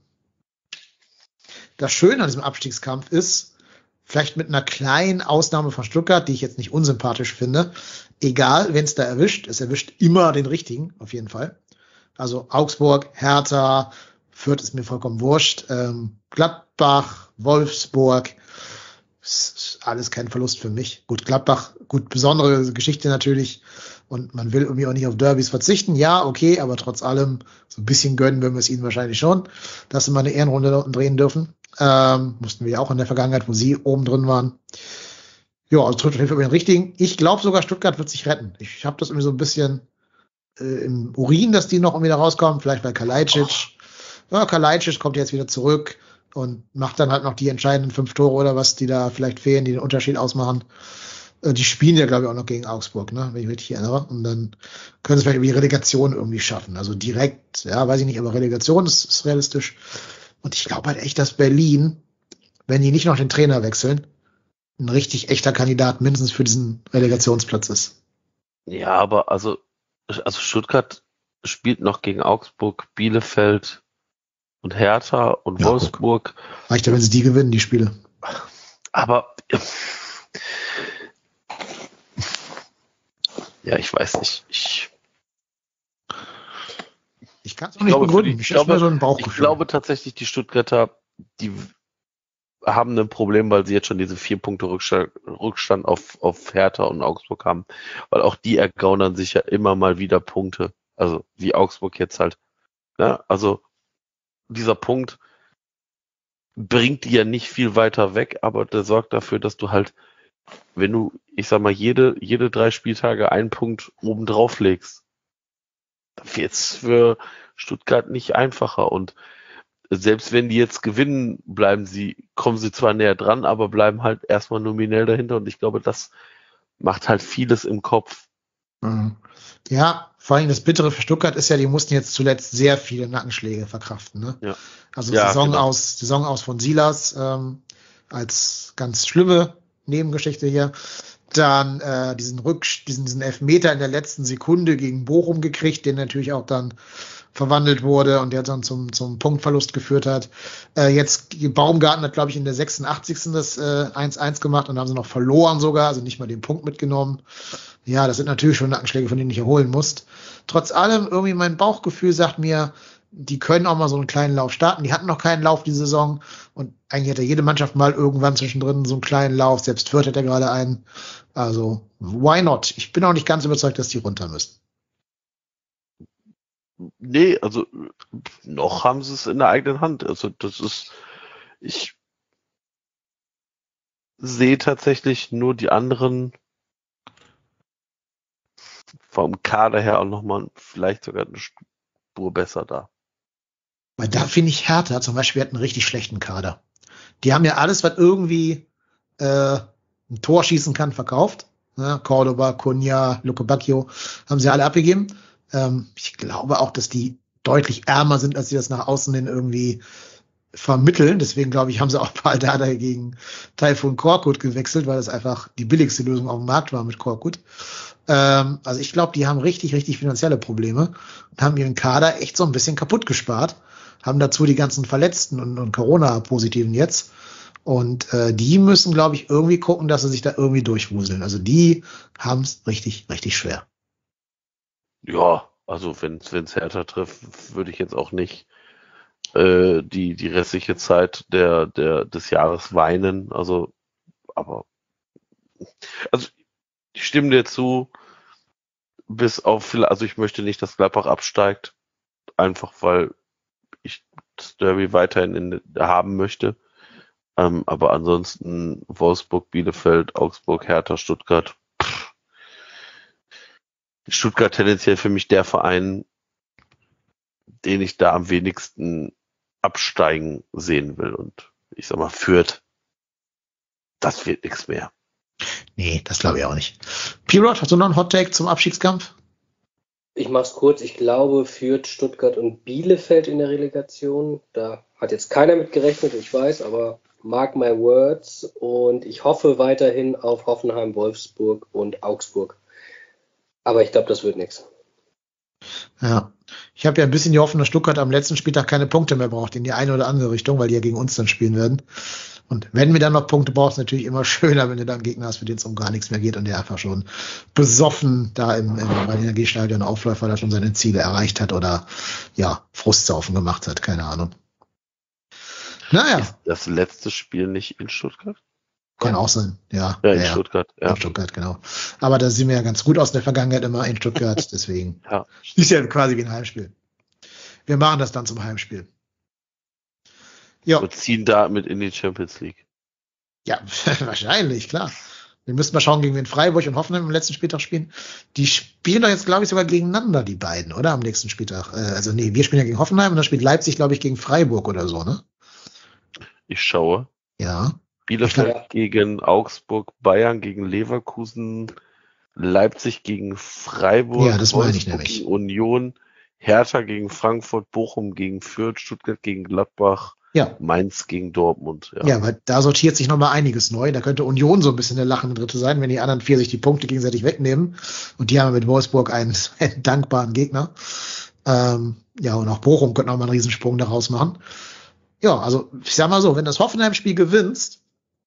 Schöne an diesem Abstiegskampf ist, vielleicht mit einer kleinen Ausnahme von Stuttgart, die ich jetzt nicht unsympathisch finde, egal, wenn es da erwischt, es erwischt immer den Richtigen, auf jeden Fall. Also Augsburg, Hertha, Fürth ist mir vollkommen wurscht, Gladbach, Wolfsburg, ist alles kein Verlust für mich. Gut, Gladbach, gut, besondere Geschichte natürlich und man will irgendwie auch nicht auf Derbys verzichten, ja, okay, aber trotz allem, so ein bisschen gönnen würden wir es ihnen wahrscheinlich schon, dass sie mal eine Ehrenrunde da unten drehen dürfen. Mussten wir ja auch in der Vergangenheit, wo sie oben drin waren. Ja, also trifft auf jeden Fall den richtigen. Ich glaube sogar, Stuttgart wird sich retten. Ich habe das irgendwie so ein bisschen im Urin, dass die noch irgendwie da rauskommen. Vielleicht bei Kalajdzic. Ja, Kalajdzic kommt jetzt wieder zurück und macht dann halt noch die entscheidenden 5 Tore oder was, die da vielleicht fehlen, die den Unterschied ausmachen. Die spielen ja, glaube ich, auch noch gegen Augsburg, ne, wenn ich mich richtig erinnere. Und dann können sie vielleicht über die Relegation irgendwie schaffen. Also direkt, ja, weiß ich nicht, aber Relegation ist realistisch. Und ich glaube halt echt, dass Berlin, wenn die nicht noch den Trainer wechseln, ein richtig echter Kandidat mindestens für diesen Relegationsplatz ist. Ja, aber also Stuttgart spielt noch gegen Augsburg, Bielefeld und Hertha und Wolfsburg. Reicht ja, wenn sie die gewinnen, die Spiele. Aber ja, ich weiß nicht. Ich kann es auch nicht begründen. Ich glaube tatsächlich, die Stuttgarter, die haben ein Problem, weil sie jetzt schon diese 4 Punkte Rückstand auf Hertha und Augsburg haben. Weil auch die ergaunern sich ja immer mal wieder Punkte. Also wie Augsburg jetzt halt. Ja, also dieser Punkt bringt die ja nicht viel weiter weg, aber der sorgt dafür, dass du halt, wenn du, ich sag mal, jede 3 Spieltage einen Punkt oben drauf legst, dann wird's für Stuttgart nicht einfacher. Und selbst wenn die jetzt gewinnen, kommen sie zwar näher dran, aber bleiben halt erstmal nominell dahinter. Und ich glaube, das macht halt vieles im Kopf. Ja, vor allem das Bittere für Stuttgart ist ja, die mussten jetzt zuletzt sehr viele Nackenschläge verkraften. Ne? Ja. Also Ja, Saison genau. aus von Silas als ganz schlimme Nebengeschichte hier. Dann diesen Elfmeter in der letzten Sekunde gegen Bochum gekriegt, den natürlich auch dann verwandelt wurde und der dann zum Punktverlust geführt hat. Jetzt Baumgarten hat, glaube ich, in der 86. das 1-1 gemacht und dann haben sie noch verloren sogar, also nicht mal den Punkt mitgenommen. Ja, das sind natürlich schon Nackenschläge, von denen du dich erholen musst. Trotz allem, irgendwie mein Bauchgefühl sagt mir, die können auch mal so einen kleinen Lauf starten. Die hatten noch keinen Lauf die Saison und eigentlich hat ja jede Mannschaft mal irgendwann zwischendrin so einen kleinen Lauf. Selbst Fürth hat ja gerade einen. Also, why not? Ich bin auch nicht ganz überzeugt, dass die runter müssen. Nee, also noch haben sie es in der eigenen Hand. Also ich sehe tatsächlich nur die anderen vom Kader her auch nochmal vielleicht sogar eine Spur besser da. Weil da finde ich Hertha zum Beispiel hat einen richtig schlechten Kader. Die haben ja alles, was irgendwie ein Tor schießen kann, verkauft. Ne? Cordoba, Cunha, Luke Bacchio haben sie alle abgegeben. Ich glaube auch, dass die deutlich ärmer sind, als sie das nach außen hin irgendwie vermitteln. Deswegen glaube ich, haben sie auch bald da gegen Tayfun Korkut gewechselt, weil das einfach die billigste Lösung auf dem Markt war mit Korkut. Also ich glaube, die haben richtig, richtig finanzielle Probleme und haben ihren Kader echt so ein bisschen kaputt gespart. Haben dazu die ganzen Verletzten und Corona-Positiven jetzt. Und die müssen, glaube ich, irgendwie gucken, dass sie sich da irgendwie durchwuseln. Also die haben es richtig, richtig schwer. Ja, also wenn's Hertha trifft, würde ich jetzt auch nicht die restliche Zeit des Jahres weinen. Also ich stimme dir zu, also ich möchte nicht, dass Gladbach absteigt, einfach weil ich das Derby weiterhin haben möchte. Aber ansonsten Wolfsburg, Bielefeld, Augsburg, Hertha, Stuttgart. Stuttgart tendenziell für mich der Verein, den ich da am wenigsten absteigen sehen will. Und ich sag mal, Fürth, das wird nichts mehr. Nee, das glaube ich auch nicht. P-Rod, hast du noch einen Hot-Take zum Abstiegskampf? Ich mach's kurz. Ich glaube, Fürth, Stuttgart und Bielefeld in der Relegation. Da hat jetzt keiner mit gerechnet, ich weiß, aber mark my words. Und ich hoffe weiterhin auf Hoffenheim, Wolfsburg und Augsburg. Aber ich glaube, das wird nichts. Ja, ich habe ja ein bisschen die Hoffnung, dass Stuttgart am letzten Spieltag keine Punkte mehr braucht in die eine oder andere Richtung, weil die ja gegen uns dann spielen werden. Und wenn wir dann noch Punkte brauchst, natürlich immer schöner, wenn du dann einen Gegner hast, für den es um gar nichts mehr geht und der einfach schon besoffen da im Energiestadion aufläuft, weil er schon seine Ziele erreicht hat oder ja, Frustsaufen gemacht hat, keine Ahnung. Naja. Ist das letzte Spiel nicht in Stuttgart? Kann auch sein, ja. Ja, in Stuttgart, ja. In Stuttgart, genau. Aber da sind wir ja ganz gut aus der Vergangenheit immer in Stuttgart, deswegen Ja. ist ja quasi wie ein Heimspiel. Wir machen das dann zum Heimspiel. Ja, Und ziehen damit in die Champions League. ja, wahrscheinlich, klar. Wir müssen mal schauen, gegen wen Freiburg und Hoffenheim am letzten Spieltag spielen. Die spielen doch jetzt, glaube ich, sogar gegeneinander, die beiden, oder? Am nächsten Spieltag. Also nee, wir spielen ja gegen Hoffenheim und dann spielt Leipzig, glaube ich, gegen Freiburg oder so, ne? Ich schaue. Ja. Bielefeld gegen Augsburg, Bayern gegen Leverkusen, Leipzig gegen Freiburg, Ja, das meine ich Wolfsburg nämlich. gegen Union, Hertha gegen Frankfurt, Bochum gegen Fürth, Stuttgart gegen Gladbach, Ja. Mainz gegen Dortmund. Ja, weil da sortiert sich nochmal einiges neu. Da könnte Union so ein bisschen der lachende Dritte sein, wenn die anderen 4 sich die Punkte gegenseitig wegnehmen. Und die haben mit Wolfsburg einen dankbaren Gegner. Ja, und auch Bochum könnte noch mal einen Riesensprung daraus machen. Ja, also ich sag mal so, wenn das Hoffenheim-Spiel gewinnst,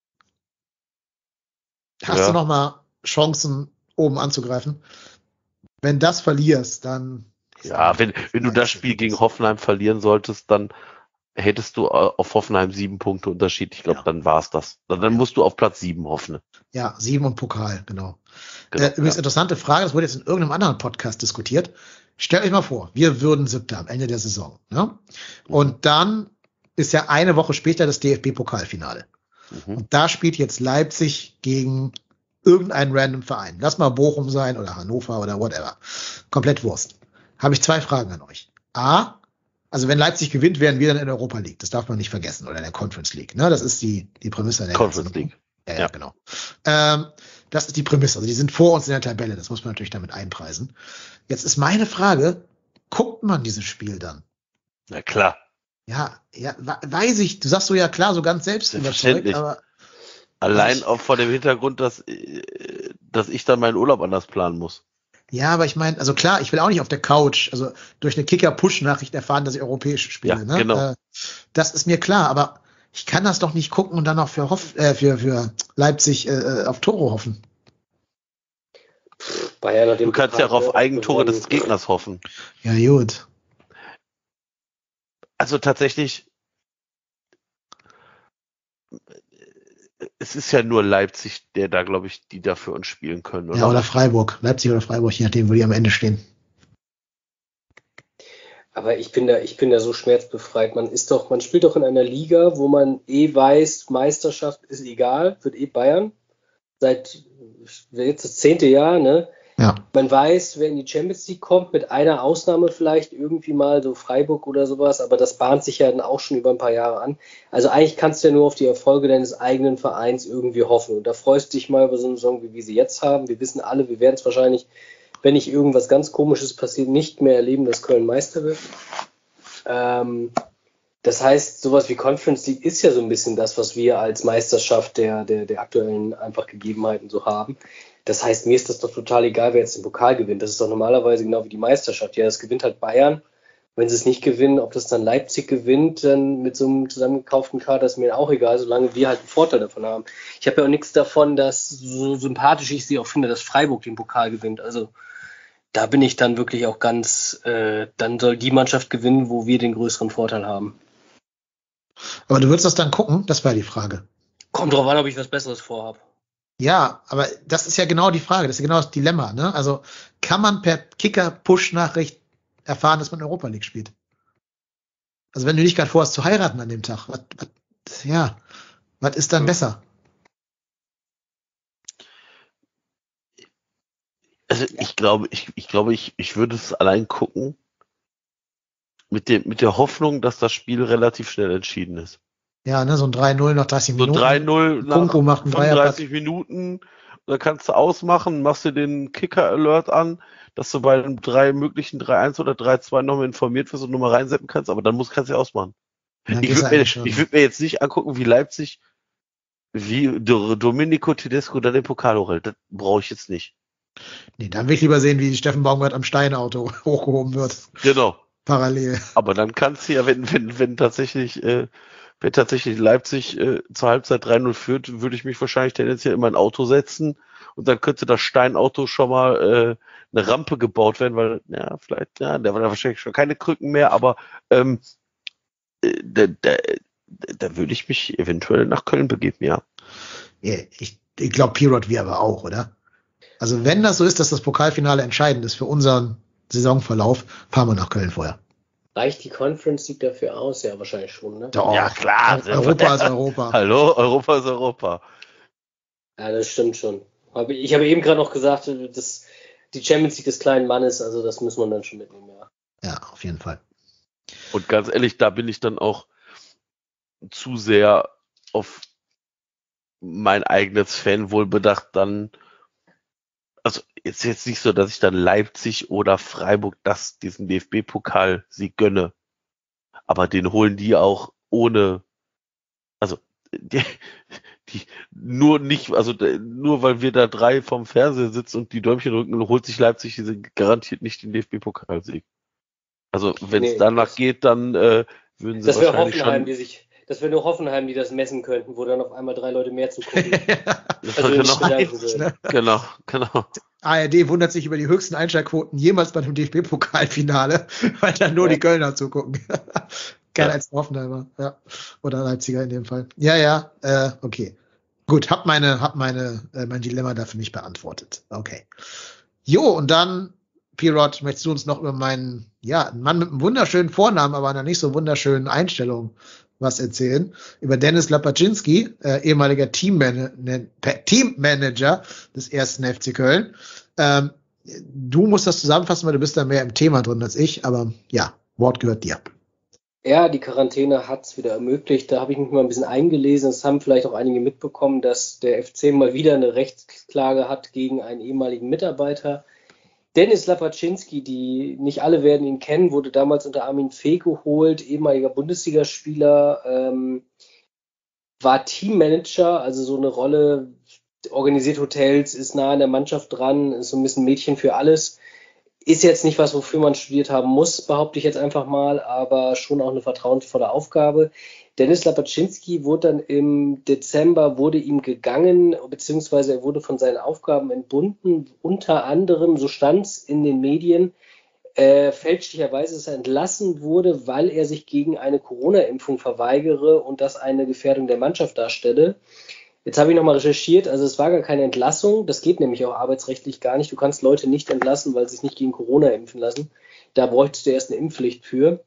hast Ja. du noch mal Chancen, oben anzugreifen. Wenn das verlierst, dann... Ja, wenn du das Spiel gegen Hoffenheim verlieren solltest, dann hättest du auf Hoffenheim 7 Punkte Unterschied. Ich glaube, Ja. dann war's das. Dann musst du auf Platz 7 hoffen. Ja, 7 und Pokal, genau. Genau, Übrigens ja. interessante Frage, das wurde jetzt in irgendeinem anderen Podcast diskutiert. Stellt euch mal vor, wir würden 7. am Ende der Saison. Ne? Und dann ist ja eine Woche später das DFB-Pokalfinale. Mhm. Und da spielt jetzt Leipzig gegen irgendeinen random Verein. Lass mal Bochum sein oder Hannover oder whatever. Komplett Wurst. Habe ich 2 Fragen an euch. A, also wenn Leipzig gewinnt, wären wir dann in der Europa League. Das darf man nicht vergessen. Oder in der Conference League. Ne? Das ist die Prämisse der Conference ganzen- League. Ja, Ja. genau. Das ist die Prämisse. Also die sind vor uns in der Tabelle. Das muss man natürlich damit einpreisen. Jetzt ist meine Frage, guckt man dieses Spiel dann? Na klar. Ja, weiß ich. Du sagst so, ja klar, so ganz selbst überzeugt, Selbstverständlich. aber Allein auch vor dem Hintergrund, dass ich dann meinen Urlaub anders planen muss. ja, aber ich meine, also klar, ich will auch nicht auf der Couch, also durch eine Kicker-Push-Nachricht erfahren, dass ich europäisch spiele. Ja, ne? genau. Das ist mir klar, aber ich kann das doch nicht gucken und dann noch für Leipzig auf Tore hoffen. Bayern hat den Du kannst ja auch auf Pokal Eigentore des gewonnen. Gegners hoffen. Ja, gut. Also tatsächlich, es ist ja nur Leipzig, der da, glaube ich, die da für uns spielen können, oder? Ja, oder Freiburg. Leipzig oder Freiburg, je nachdem, wo die am Ende stehen. Aber ich bin da so schmerzbefreit. Man spielt doch in einer Liga, wo man weiß, Meisterschaft ist egal, wird Bayern. Seit jetzt das 10. Jahr, ne? Ja. Man weiß, wer in die Champions League kommt, mit einer Ausnahme vielleicht irgendwie mal so Freiburg oder sowas, aber das bahnt sich ja dann auch schon über ein paar Jahre an. Also eigentlich kannst du ja nur auf die Erfolge deines eigenen Vereins irgendwie hoffen. Und da freust du dich mal über so eine Saison, wie wir sie jetzt haben. Wir wissen alle, wir werden es wahrscheinlich, wenn nicht irgendwas ganz Komisches passiert, nicht mehr erleben, dass Köln Meister wird. Das heißt, sowas wie Conference League ist ja so ein bisschen das, was wir als Meisterschaft der aktuellen einfach Gegebenheiten so haben. Das heißt, mir ist das doch total egal, wer jetzt den Pokal gewinnt. Das ist doch normalerweise genau wie die Meisterschaft. Ja, das gewinnt halt Bayern. Wenn sie es nicht gewinnen, ob das dann Leipzig gewinnt, dann mit so einem zusammengekauften Kader, ist mir auch egal, solange wir halt einen Vorteil davon haben. Ich habe ja auch nichts davon, dass, so sympathisch ich sie auch finde, dass Freiburg den Pokal gewinnt. Also da bin ich dann wirklich auch ganz, dann soll die Mannschaft gewinnen, wo wir den größeren Vorteil haben. Aber du würdest das dann gucken? Das war die Frage. Kommt drauf an, ob ich was Besseres vorhabe. Ja, aber das ist ja genau die Frage, das ist ja genau das Dilemma. Ne? Also kann man per Kicker-Push-Nachricht erfahren, dass man Europa League spielt? Also wenn du nicht gerade vorhast zu heiraten an dem Tag, was ist dann besser? Also ich glaube, ich würde es allein gucken mit der Hoffnung, dass das Spiel relativ schnell entschieden ist. Ja, ne, so ein 3-0 nach 30 So Minuten. 3-0 nach Kunku macht einen 35 Minuten und dann kannst du ausmachen, machst dir den Kicker-Alert an, dass du bei einem möglichen 3-1 oder 3-2 nochmal informiert wirst und nochmal reinsetzen kannst, aber dann kannst du ja ausmachen. Ich würde mir jetzt nicht angucken, wie Leipzig, wie Domenico Tedesco dann den Pokal hochhält. Das brauche ich jetzt nicht. Nee, dann will ich lieber sehen, wie Steffen Baumgart am Steinauto hochgehoben wird. Genau. Parallel. Aber dann kannst du ja, wenn tatsächlich Leipzig zur Halbzeit 3-0 führt, würde ich mich wahrscheinlich tendenziell in mein Auto setzen und dann könnte das Steinauto schon mal eine Rampe gebaut werden, weil, ja, vielleicht, ja, der war da wahrscheinlich schon keine Krücken mehr, aber da würde ich mich eventuell nach Köln begeben, ja. Ich glaube, Pirot wir aber auch, oder? Also wenn das so ist, dass das Pokalfinale entscheidend ist für unseren Saisonverlauf, fahren wir nach Köln vorher. Reicht die Conference League dafür aus? Ja, wahrscheinlich schon, ne? Doch. Ja, klar. Europa ist Europa. Hallo, Europa ist Europa. Ja, das stimmt schon. Ich habe eben gerade noch gesagt, die Champions League des kleinen Mannes, also das muss man dann schon mitnehmen, ja. Ja, auf jeden Fall. Und ganz ehrlich, da bin ich dann auch zu sehr auf mein eigenes Fanwohl bedacht, dann, also ist jetzt nicht so, dass ich dann Leipzig oder Freiburg diesen DFB-Pokal-Sieg gönne, aber den holen die auch ohne, also nur weil wir da 3 vom Fernseher sitzen und die Däumchen drücken, holt sich Leipzig garantiert nicht den DFB-Pokalsieg. Also wenn es danach geht, dann würden sie das wahrscheinlich Hoffenheim, das wäre nur Hoffenheim, die das messen könnten, wo dann auf einmal 3 Leute mehr zugucken. Genau. ARD wundert sich über die höchsten Einschaltquoten jemals bei dem DFB-Pokalfinale, weil dann nur die Kölner zugucken. Kein als Hoffenheimer, ja. Oder Leipziger in dem Fall. Ja, okay. Gut, hab mein Dilemma dafür nicht beantwortet. Okay. Jo, und dann, Pirot, möchtest du uns noch über einen Mann mit einem wunderschönen Vornamen, aber einer nicht so wunderschönen Einstellung was erzählen? Über Dennis Lapaczynski, ehemaliger Teammanager des 1. FC Köln. Du musst das zusammenfassen, weil du bist da mehr im Thema drin als ich, aber ja, Wort gehört dir. Ja, die Quarantäne hat es wieder ermöglicht. Da habe ich mich mal ein bisschen eingelesen. Es haben vielleicht auch einige mitbekommen, dass der FC mal wieder eine Rechtsklage hat gegen einen ehemaligen Mitarbeiter. Dennis Lapaczynski, nicht alle werden ihn kennen, wurde damals unter Armin Fee geholt, ehemaliger Bundesligaspieler, war Teammanager, also so eine Rolle, organisiert Hotels, ist nah an der Mannschaft dran, ist so ein bisschen Mädchen für alles. Ist jetzt nicht was, wofür man studiert haben muss, behaupte ich jetzt einfach mal, aber schon auch eine vertrauensvolle Aufgabe. Dennis Lapaczynski wurde dann im Dezember ihm gegangen, beziehungsweise er wurde von seinen Aufgaben entbunden, unter anderem, so stand es in den Medien, fälschlicherweise, dass er entlassen wurde, weil er sich gegen eine Corona-Impfung verweigere und das eine Gefährdung der Mannschaft darstelle. Jetzt habe ich nochmal recherchiert, also es war gar keine Entlassung, das geht nämlich auch arbeitsrechtlich gar nicht. Du kannst Leute nicht entlassen, weil sie sich nicht gegen Corona impfen lassen. Da bräuchtest du erst eine Impfpflicht für.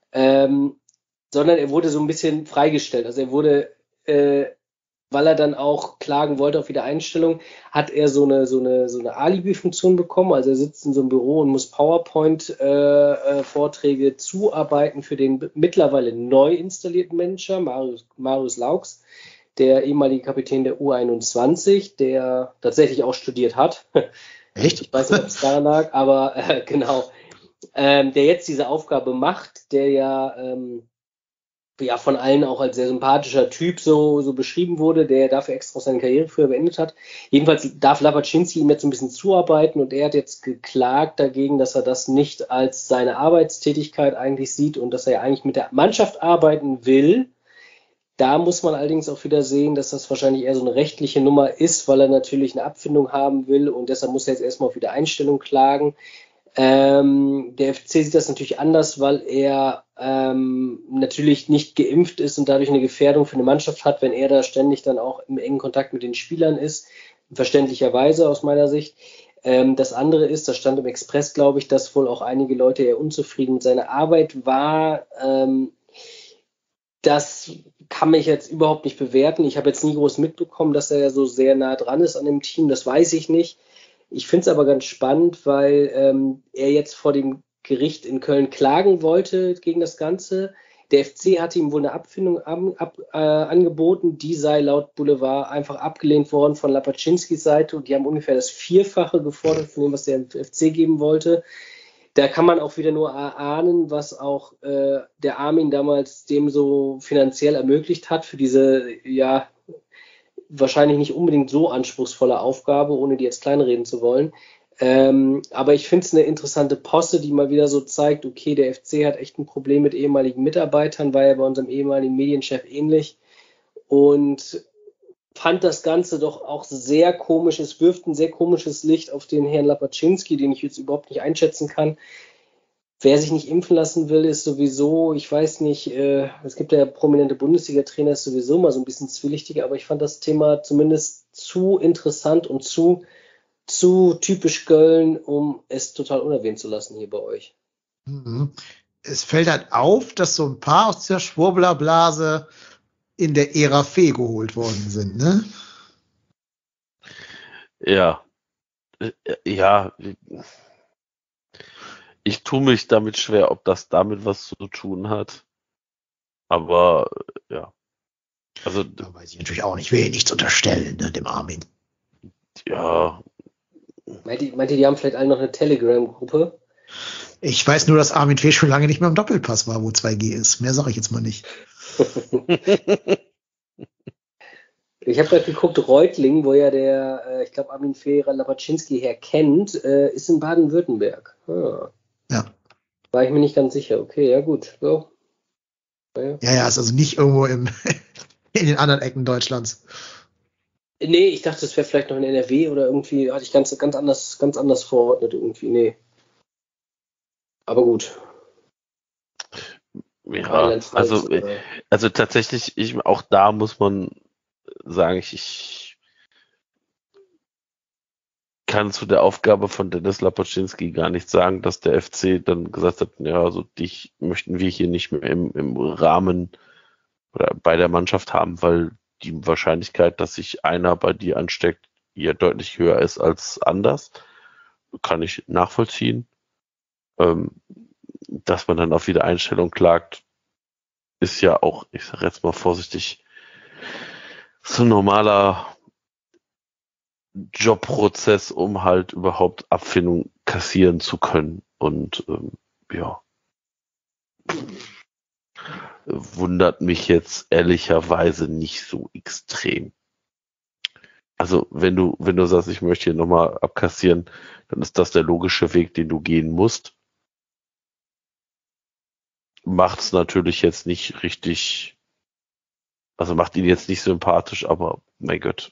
Sondern er wurde so ein bisschen freigestellt. Also er wurde, weil er dann auch klagen wollte auf Wiedereinstellung, hat er so eine Alibi-Funktion bekommen. Also er sitzt in so einem Büro und muss PowerPoint-Vorträge zuarbeiten für den mittlerweile neu installierten Manager, Marius Laux, der ehemalige Kapitän der U21, der tatsächlich auch studiert hat. Echt? Ich weiß nicht, ob es daran lag, aber genau. Der jetzt diese Aufgabe macht, der ja von allen auch als sehr sympathischer Typ so beschrieben wurde, der dafür extra seine Karriere früher beendet hat. Jedenfalls darf Lapaczynski ihm jetzt ein bisschen zuarbeiten und er hat jetzt geklagt dagegen, dass er das nicht als seine Arbeitstätigkeit eigentlich sieht und dass er ja eigentlich mit der Mannschaft arbeiten will. Da muss man allerdings auch wieder sehen, dass das wahrscheinlich eher so eine rechtliche Nummer ist, weil er natürlich eine Abfindung haben will und deshalb muss er jetzt erstmal auf Wiedereinstellung klagen. Der FC sieht das natürlich anders, weil er natürlich nicht geimpft ist und dadurch eine Gefährdung für eine Mannschaft hat, wenn er da ständig dann auch im engen Kontakt mit den Spielern ist, verständlicherweise aus meiner Sicht. Das andere ist, das stand im Express, glaube ich, dass wohl auch einige Leute eher unzufrieden mit seiner Arbeit war. Das kann mich jetzt überhaupt nicht bewerten. Ich habe jetzt nie groß mitbekommen, dass er ja so sehr nah dran ist an dem Team. Das weiß ich nicht. Ich finde es aber ganz spannend, weil er jetzt vor dem Gericht in Köln klagen wollte gegen das Ganze. Der FC hatte ihm wohl eine Abfindung angeboten, die sei laut Boulevard einfach abgelehnt worden von Lapaczynskis Seite und die haben ungefähr das Vierfache gefordert von dem, was der FC geben wollte. Da kann man auch wieder nur erahnen, was auch der Armin damals dem so finanziell ermöglicht hat für diese, ja, wahrscheinlich nicht unbedingt so anspruchsvolle Aufgabe, ohne die jetzt kleinreden zu wollen. Aber ich finde es eine interessante Posse, die mal wieder so zeigt, okay, der FC hat echt ein Problem mit ehemaligen Mitarbeitern, war ja bei unserem ehemaligen Medienchef ähnlich und fand das Ganze doch auch sehr komisch. Es wirft ein sehr komisches Licht auf den Herrn Lapaczynski, den ich jetzt überhaupt nicht einschätzen kann. Wer sich nicht impfen lassen will, ist sowieso, ich weiß nicht, es gibt ja prominente Bundesliga-Trainer, ist sowieso mal so ein bisschen zwielichtig, aber ich fand das Thema zumindest zu interessant und zu typisch Köln, um es total unerwähnt zu lassen hier bei euch. Es fällt halt auf, dass so ein paar aus der Schwurblerblase in der Ära Fee geholt worden sind, ne? Ja. Ich tue mich damit schwer, ob das damit was zu tun hat. Aber, ja. Also, da weiß ich natürlich auch nicht, will nichts unterstellen, ne, dem Armin. Ja. Meint ihr, die haben vielleicht alle noch eine Telegram-Gruppe? Ich weiß nur, dass Armin Fee schon lange nicht mehr im Doppelpass war, wo 2G ist. Mehr sage ich jetzt mal nicht. Ich habe gerade geguckt, Reutlingen, wo ja der, ich glaube, Armin Fee Lapaczynski her kennt, ist in Baden-Württemberg. Ja. War ich mir nicht ganz sicher. Okay, ja gut. So. Ja, ist also nicht irgendwo in den anderen Ecken Deutschlands. Nee, ich dachte, es wäre vielleicht noch in NRW oder irgendwie, hatte ich ganz anders verordnet irgendwie. Nee. Aber gut. Ja, also tatsächlich, auch da muss man sagen, ich kann zu der Aufgabe von Dennis Lapaczynski gar nicht sagen, dass der FC dann gesagt hat, ja, also dich möchten wir hier nicht mehr im Rahmen oder bei der Mannschaft haben, weil die Wahrscheinlichkeit, dass sich einer bei dir ansteckt, ja deutlich höher ist als anders. Kann ich nachvollziehen. Dass man dann auf Wiedereinstellung klagt, ist ja auch, ich sage jetzt mal vorsichtig, so ein normaler Jobprozess, um halt überhaupt Abfindung kassieren zu können. Und wundert mich jetzt ehrlicherweise nicht so extrem. Also wenn du sagst, ich möchte hier nochmal abkassieren, dann ist das der logische Weg, den du gehen musst. Macht es natürlich jetzt nicht richtig, also macht ihn jetzt nicht sympathisch, aber mein Gott.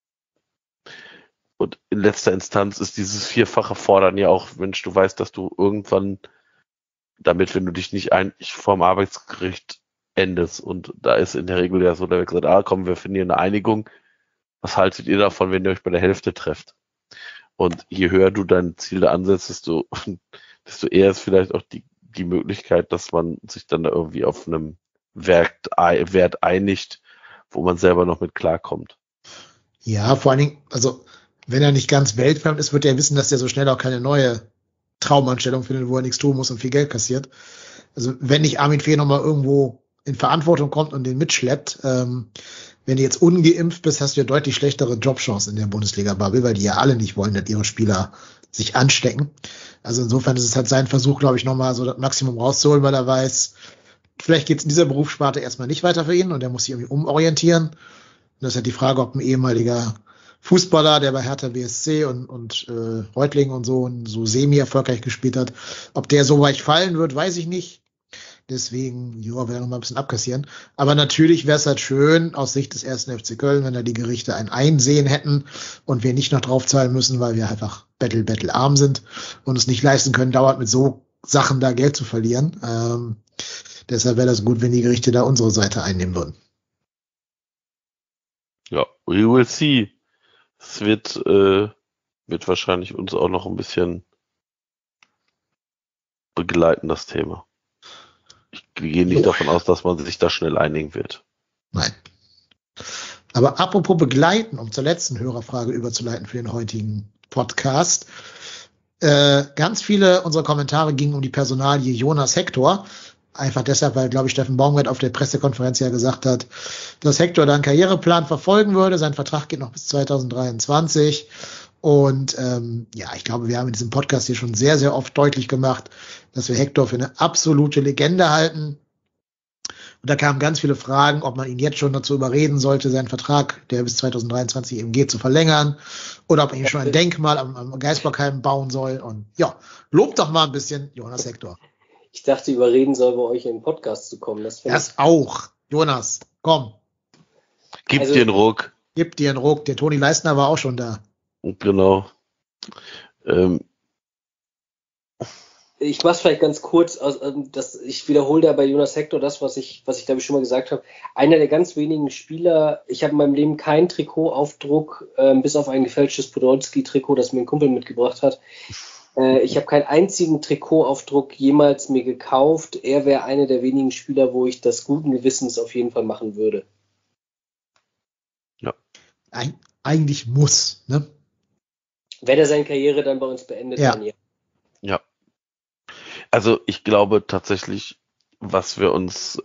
Und in letzter Instanz ist dieses vierfache Fordern ja auch, Mensch, du weißt, dass du irgendwann damit, wenn du dich nicht vorm Arbeitsgericht endest, und da ist in der Regel ja so, da wird gesagt, komm, wir finden hier eine Einigung, was haltet ihr davon, wenn ihr euch bei der Hälfte trefft? Und je höher du dein Ziel da ansetzt, desto eher ist vielleicht auch die Möglichkeit, dass man sich dann da irgendwie auf einem Wert einigt, wo man selber noch mit klarkommt. Ja, vor allen Dingen, also wenn er nicht ganz weltfremd ist, wird er wissen, dass er so schnell auch keine neue Traumanstellung findet, wo er nichts tun muss und viel Geld kassiert. Also wenn nicht Armin Fee nochmal irgendwo in Verantwortung kommt und den mitschleppt, wenn du jetzt ungeimpft bist, hast du ja deutlich schlechtere Jobchancen in der Bundesliga-Bubble, weil die ja alle nicht wollen, dass ihre Spieler sich anstecken. Also insofern ist es halt sein Versuch, glaube ich, nochmal so das Maximum rauszuholen, weil er weiß, vielleicht geht es in dieser Berufssparte erstmal nicht weiter für ihn und er muss sich irgendwie umorientieren. Und das ist halt die Frage, ob ein ehemaliger Fußballer, der bei Hertha BSC und Reutlingen und so semi-erfolgreich gespielt hat, ob der so weit fallen wird, weiß ich nicht. Deswegen, ja, will er noch mal ein bisschen abkassieren. Aber natürlich wäre es halt schön aus Sicht des 1. FC Köln, wenn da die Gerichte ein Einsehen hätten und wir nicht noch draufzahlen müssen, weil wir einfach bettelarm sind und es nicht leisten können, dauernd mit so Sachen da Geld zu verlieren. Deshalb wäre das gut, wenn die Gerichte da unsere Seite einnehmen würden. Ja, we will see. Es wird wahrscheinlich uns auch noch ein bisschen begleiten, das Thema. Ich gehe nicht davon aus, dass man sich da schnell einigen wird. Nein. Aber apropos begleiten, um zur letzten Hörerfrage überzuleiten für den heutigen Podcast. Ganz viele unserer Kommentare gingen um die Personalie Jonas Hector. Einfach deshalb, weil, glaube ich, Steffen Baumgart auf der Pressekonferenz ja gesagt hat, dass Hector da einen Karriereplan verfolgen würde. Sein Vertrag geht noch bis 2023. Und ja, ich glaube, wir haben in diesem Podcast hier schon sehr, sehr oft deutlich gemacht, dass wir Hector für eine absolute Legende halten. Und da kamen ganz viele Fragen, ob man ihn jetzt schon dazu überreden sollte, seinen Vertrag, der bis 2023 eben geht, zu verlängern. Oder ob man ihm schon ein Denkmal am Geisbockheim bauen soll. Und ja, lobt doch mal ein bisschen Jonas Hector. Ich dachte, überreden soll, bei euch in den Podcast zu kommen. Das auch. Jonas, komm. Gib dir einen Ruck. Gib dir einen Ruck. Der Toni Leistner war auch schon da. Genau. Ich mach's vielleicht ganz kurz. Ich wiederhole da bei Jonas Hector das, was ich glaube ich schon mal gesagt habe. Einer der ganz wenigen Spieler. Ich habe in meinem Leben keinen Trikotaufdruck, bis auf ein gefälschtes Podolski-Trikot, das mir ein Kumpel mitgebracht hat. Ich habe keinen einzigen Trikotaufdruck jemals mir gekauft. Er wäre einer der wenigen Spieler, wo ich das guten Gewissens auf jeden Fall machen würde. Ja. Eigentlich muss, ne? Wenn er seine Karriere dann bei uns beendet, dann ja. Ja. Also ich glaube tatsächlich, was wir uns,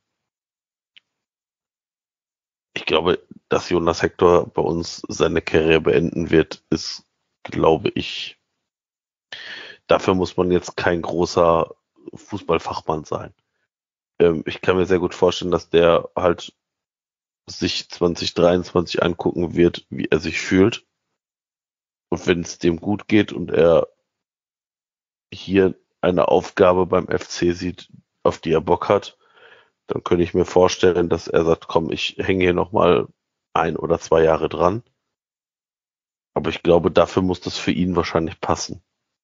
ich glaube, dass Jonas Hector bei uns seine Karriere beenden wird, ist, glaube ich, dafür muss man jetzt kein großer Fußballfachmann sein. Ich kann mir sehr gut vorstellen, dass der halt sich 2023 angucken wird, wie er sich fühlt. Und wenn es dem gut geht und er hier eine Aufgabe beim FC sieht, auf die er Bock hat, dann könnte ich mir vorstellen, dass er sagt, komm, ich hänge hier nochmal 1 oder 2 Jahre dran. Aber ich glaube, dafür muss das für ihn wahrscheinlich passen.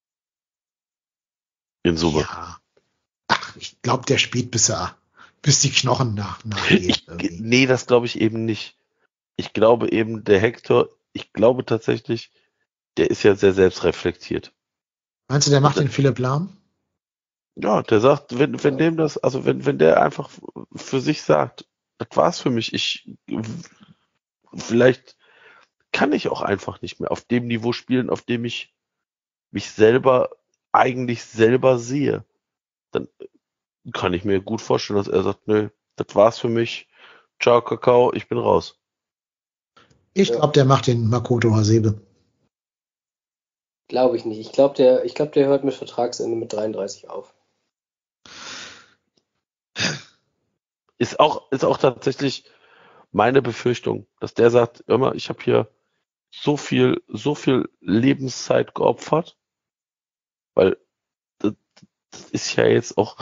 In Summe. Ja. Ach, ich glaube, der spielt bis die Knochen nachgehen. Nee, das glaube ich eben nicht. Ich glaube eben, der Hector, ich glaube tatsächlich, der ist ja sehr selbstreflektiert. Meinst du, der macht den Philipp Lahm? Ja, der sagt, wenn dem das, also wenn der einfach für sich sagt, das war's für mich, vielleicht kann ich auch einfach nicht mehr auf dem Niveau spielen, auf dem ich mich eigentlich selber sehe. Dann kann ich mir gut vorstellen, dass er sagt, nö, das war's für mich. Ciao, Kakao, ich bin raus. Ich glaube, der macht den Makoto Hasebe. Glaube ich nicht. Ich glaube, der hört mit Vertragsende mit 33 auf. Ist auch tatsächlich meine Befürchtung, dass der sagt, immer, ich habe hier so viel Lebenszeit geopfert, weil das ist ja jetzt auch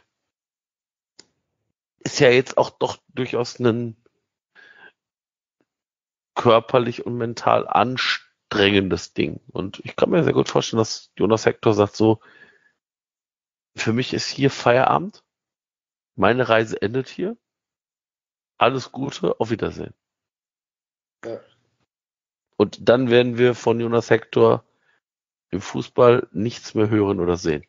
doch durchaus ein körperlich und mental anstrengendes Ding. Und ich kann mir sehr gut vorstellen, dass Jonas Hector sagt so, für mich ist hier Feierabend, meine Reise endet hier, alles Gute, auf Wiedersehen. Ja. Und dann werden wir von Jonas Hector im Fußball nichts mehr hören oder sehen.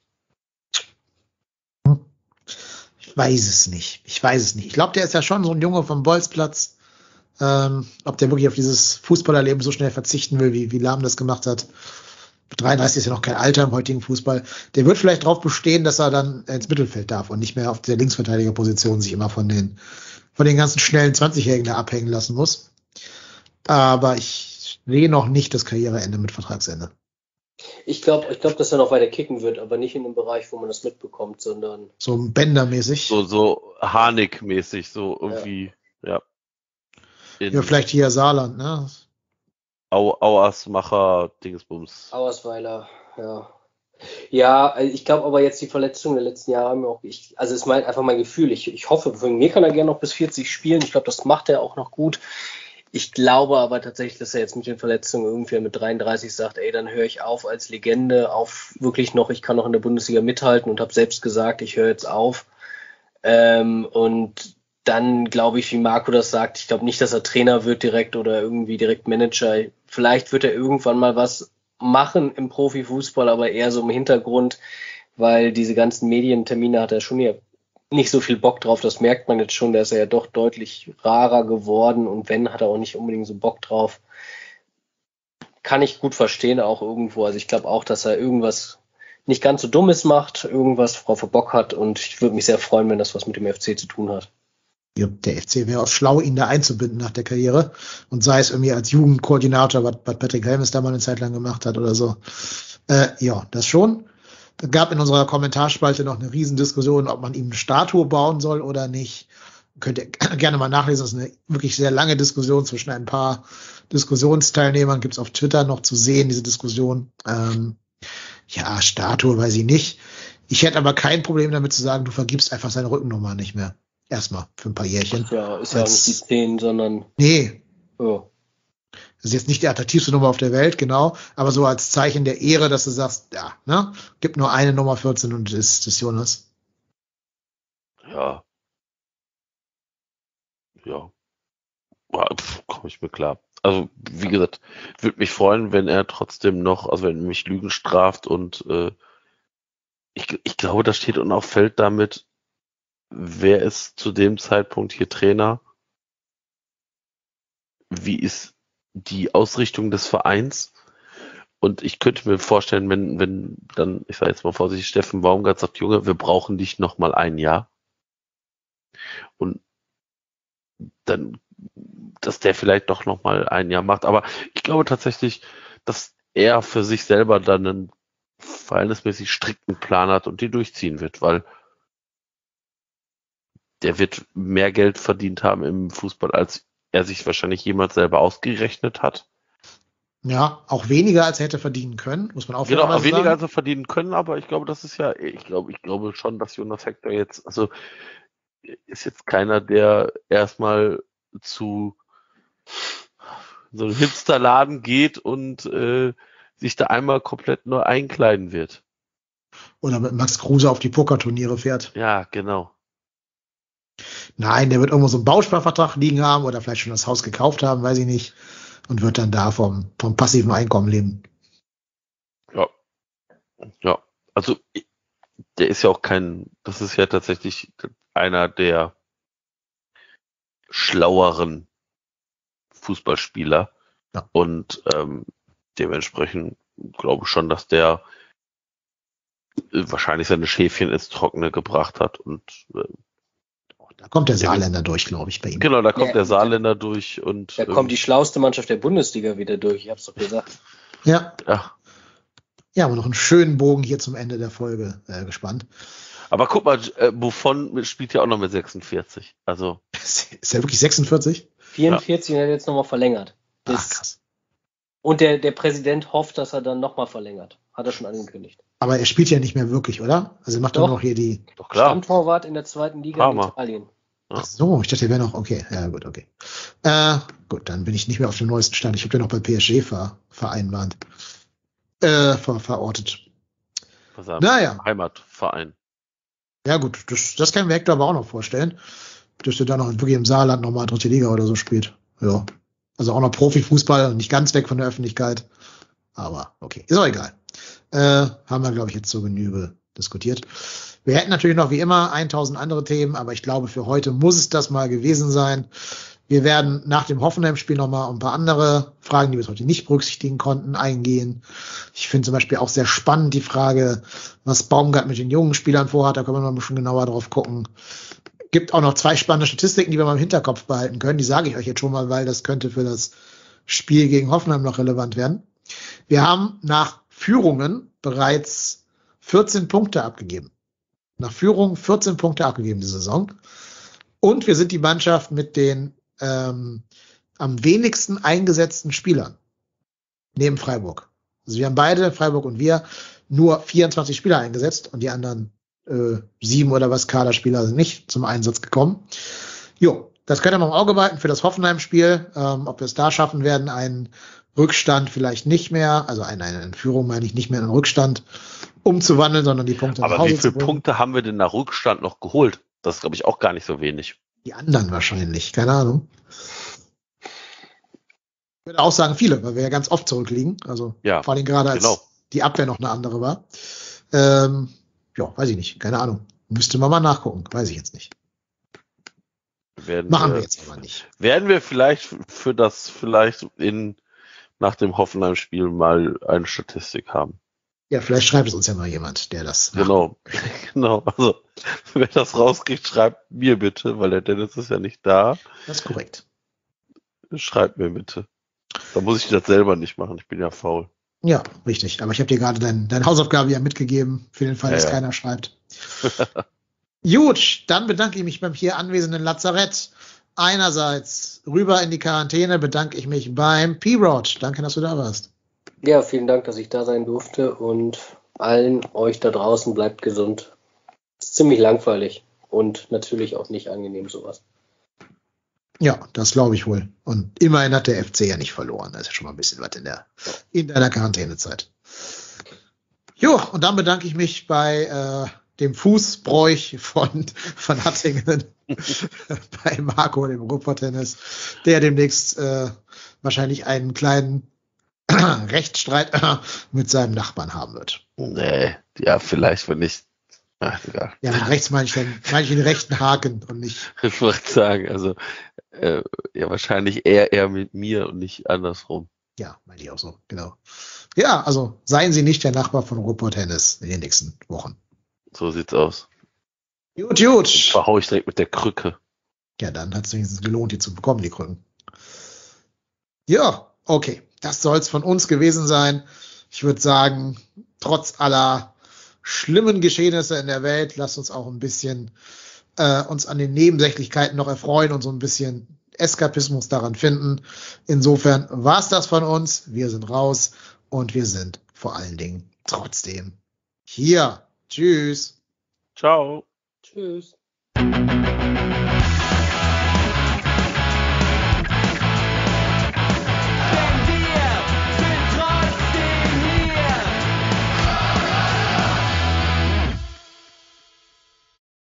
Ich weiß es nicht. Ich glaube, der ist ja schon so ein Junge vom Bolzplatz. Ob der wirklich auf dieses Fußballerleben so schnell verzichten will, wie Lahm das gemacht hat. 33 ist ja noch kein Alter im heutigen Fußball. Der wird vielleicht darauf bestehen, dass er dann ins Mittelfeld darf und nicht mehr auf der Linksverteidigerposition sich immer von den ganzen schnellen 20-Jährigen da abhängen lassen muss. Aber ich sehe noch nicht das Karriereende mit Vertragsende. Ich glaube, dass er noch weiter kicken wird, aber nicht in dem Bereich, wo man das mitbekommt, sondern so Bender-mäßig. So Harnik-mäßig, so irgendwie, ja. Ja, vielleicht hier Saarland, ne? Auersmacher, Dingsbums. Auersweiler, ja. Ja, ich glaube aber jetzt die Verletzungen der letzten Jahre haben mir auch, also ist einfach mein Gefühl. Ich hoffe, für mir kann er gerne noch bis 40 spielen. Ich glaube, das macht er auch noch gut. Ich glaube aber tatsächlich, dass er jetzt mit den Verletzungen irgendwie mit 33 sagt, ey, dann höre ich auf als Legende, auf wirklich noch, ich kann noch in der Bundesliga mithalten und habe selbst gesagt, ich höre jetzt auf. Und dann glaube ich, wie Marco das sagt, ich glaube nicht, dass er Trainer wird direkt oder irgendwie direkt Manager. Vielleicht wird er irgendwann mal was machen im Profifußball, aber eher so im Hintergrund, weil diese ganzen Medientermine hat er schon ja nicht so viel Bock drauf. Das merkt man jetzt schon, da ist er ja doch deutlich rarer geworden und wenn, hat er auch nicht unbedingt so Bock drauf. Kann ich gut verstehen auch irgendwo. Also ich glaube auch, dass er irgendwas nicht ganz so Dummes macht, irgendwas drauf Bock hat und ich würde mich sehr freuen, wenn das was mit dem FC zu tun hat. Ja, der FC wäre auch schlau, ihn da einzubinden nach der Karriere und sei es irgendwie als Jugendkoordinator, was Patrick Helmes da mal eine Zeit lang gemacht hat oder so. Ja, das schon. Es gab in unserer Kommentarspalte noch eine Riesendiskussion, ob man ihm eine Statue bauen soll oder nicht. Könnt ihr gerne mal nachlesen. Das ist eine wirklich sehr lange Diskussion zwischen ein paar Diskussionsteilnehmern. Gibt es auf Twitter noch zu sehen, diese Diskussion. Ja, Statue weiß ich nicht. Ich hätte aber kein Problem damit zu sagen, du vergibst einfach seine Rückennummer nicht mehr. Erstmal für ein paar Jährchen. Ja, ist ja auch nicht die 10, sondern... Nee. Oh. Das ist jetzt nicht die attraktivste Nummer auf der Welt, genau, aber so als Zeichen der Ehre, dass du sagst, ja, ne, gibt nur eine Nummer 14 und das ist Jonas. Ja. Komme ich mir klar. Also, wie gesagt, würde mich freuen, wenn er trotzdem noch, also wenn er mich Lügen straft und ich glaube, da steht und auch fällt damit, wer ist zu dem Zeitpunkt hier Trainer? Wie ist die Ausrichtung des Vereins? Und ich könnte mir vorstellen, wenn dann, ich sage jetzt mal vorsichtig, Steffen Baumgart sagt, Junge, wir brauchen dich noch mal ein Jahr. Und dann, dass der vielleicht doch noch mal ein Jahr macht. Aber ich glaube tatsächlich, dass er für sich selber dann einen verhältnismäßig strikten Plan hat und die durchziehen wird, weil der wird mehr Geld verdient haben im Fußball, als er sich wahrscheinlich jemals selber ausgerechnet hat. Ja, auch weniger, als er hätte verdienen können, muss man auch Genau, auch weniger, sagen. als er verdienen können, aber ich glaube, das ist ja, ich glaube schon, dass Jonas Hector jetzt, also ist jetzt keiner, der erstmal zu so einem Hipsterladen geht und sich da einmal komplett neu einkleiden wird. Oder mit Max Kruse auf die Pokerturniere fährt. Ja, genau. Nein, der wird irgendwo so einen Bausparvertrag liegen haben oder vielleicht schon das Haus gekauft haben, weiß ich nicht. Und wird dann da vom passiven Einkommen leben. Ja, also der ist ja auch das ist ja tatsächlich einer der schlaueren Fußballspieler. Ja. Und dementsprechend glaube ich schon, dass der wahrscheinlich seine Schäfchen ins Trockene gebracht hat und da kommt der Saarländer durch, glaube ich, bei ihm. Genau, da kommt der Saarländer durch und da kommt die schlauste Mannschaft der Bundesliga wieder durch, ich hab's doch gesagt. Ja. Ja. Ja, aber noch einen schönen Bogen hier zum Ende der Folge gespannt. Aber guck mal, Buffon spielt ja auch noch mit 46. Also ist er wirklich 46? 44 und er hat jetzt nochmal verlängert. Ach, krass. Und der Präsident hofft, dass er dann nochmal verlängert. Hat er schon angekündigt. Aber er spielt ja nicht mehr wirklich, oder? Also er macht doch noch hier die... Doch klar. Stammtorwart in der 2. Liga in Italien. Ach so, ich dachte, er wäre noch... Okay, ja gut, okay. Gut, dann bin ich nicht mehr auf dem neuesten Stand. Ich habe den noch bei PSG vereinbart. Verortet. Naja. Heimatverein. Ja gut, das kann mir Hector aber auch noch vorstellen. Dass er da noch wirklich im Saarland nochmal 3. Liga oder so spielt. Ja. Also auch noch Profifußball und nicht ganz weg von der Öffentlichkeit. Aber okay, ist auch egal. Haben wir, glaube ich, jetzt zur Genüge diskutiert. Wir hätten natürlich noch wie immer 1000 andere Themen, aber ich glaube, für heute muss es das mal gewesen sein. Wir werden nach dem Hoffenheim-Spiel nochmal ein paar andere Fragen, die wir heute nicht berücksichtigen konnten, eingehen. Ich finde zum Beispiel auch sehr spannend die Frage, was Baumgart mit den jungen Spielern vorhat. Da können wir noch ein bisschen genauer drauf gucken. Gibt auch noch 2 spannende Statistiken, die wir mal im Hinterkopf behalten können. Die sage ich euch jetzt schon mal, weil das könnte für das Spiel gegen Hoffenheim noch relevant werden. Wir haben nach Führungen bereits 14 Punkte abgegeben. Nach Führung 14 Punkte abgegeben die Saison. Und wir sind die Mannschaft mit den am wenigsten eingesetzten Spielern. Neben Freiburg. Also wir haben beide, Freiburg und wir, nur 24 Spieler eingesetzt und die anderen 7 oder was Kaderspieler sind nicht zum Einsatz gekommen. Jo, das könnt ihr mal im Auge behalten für das Hoffenheim-Spiel. Ob wir es da schaffen werden, einen Rückstand vielleicht nicht mehr, also eine Führung meine ich nicht mehr in einen Rückstand umzuwandeln, sondern die Punkte nach Hause zu bringen. Aber wie viele zu Punkte haben wir denn nach Rückstand noch geholt? Das ist, glaube ich, auch gar nicht so wenig. Die anderen wahrscheinlich, keine Ahnung. Ich würde auch sagen viele, weil wir ja ganz oft zurückliegen. Also ja, vor allem gerade als die Abwehr noch eine andere war. Ja, weiß ich nicht, keine Ahnung. Müsste man mal nachgucken, weiß ich jetzt nicht. Machen wir jetzt aber nicht. Werden wir vielleicht nach dem Hoffenheim-Spiel mal eine Statistik haben? Ja, vielleicht schreibt es uns ja mal jemand, der das macht. Genau. Also, wer das rauskriegt, schreibt mir bitte, weil der Dennis ist ja nicht da. Das ist korrekt. Schreibt mir bitte. Da muss ich das selber nicht machen, ich bin ja faul. Ja, richtig. Aber ich habe dir gerade deine Hausaufgabe ja mitgegeben, für den Fall, dass Ja. keiner schreibt. Gut, dann bedanke ich mich beim hier anwesenden Lazarett. Einerseits rüber in die Quarantäne bedanke ich mich beim P-Rod. Danke, dass du da warst. Ja, vielen Dank, dass ich da sein durfte und allen euch da draußen bleibt gesund. Ist ziemlich langweilig und natürlich auch nicht angenehm sowas. Ja, das glaube ich wohl. Und immerhin hat der FC ja nicht verloren. Das ist ja schon mal ein bisschen was in deiner Quarantänezeit. Jo, und dann bedanke ich mich bei dem Fußbräuch von Hattingen, bei Marco, dem Ruhrpott-Tennis, der demnächst wahrscheinlich einen kleinen Rechtsstreit mit seinem Nachbarn haben wird. Nee, ja, vielleicht, wenn ich. Ach, egal. Ja, mit rechts meine ich den rechten Haken und nicht. Ich wollte sagen, also, ja, wahrscheinlich eher mit mir und nicht andersrum. Ja, meine ich auch so, genau. Ja, also seien Sie nicht der Nachbar von Ruhrpott-Tennis in den nächsten Wochen. So sieht's aus. Gut. Verhau ich direkt mit der Krücke. Ja, dann hat es wenigstens gelohnt, die zu bekommen, die Krücken. Ja, okay. Das soll es von uns gewesen sein. Ich würde sagen, trotz aller schlimmen Geschehnisse in der Welt, lasst uns auch ein bisschen uns an den Nebensächlichkeiten noch erfreuen und so ein bisschen Eskapismus daran finden. Insofern war's das von uns. Wir sind raus und wir sind vor allen Dingen trotzdem hier. Tschüss. Ciao. Tschüss.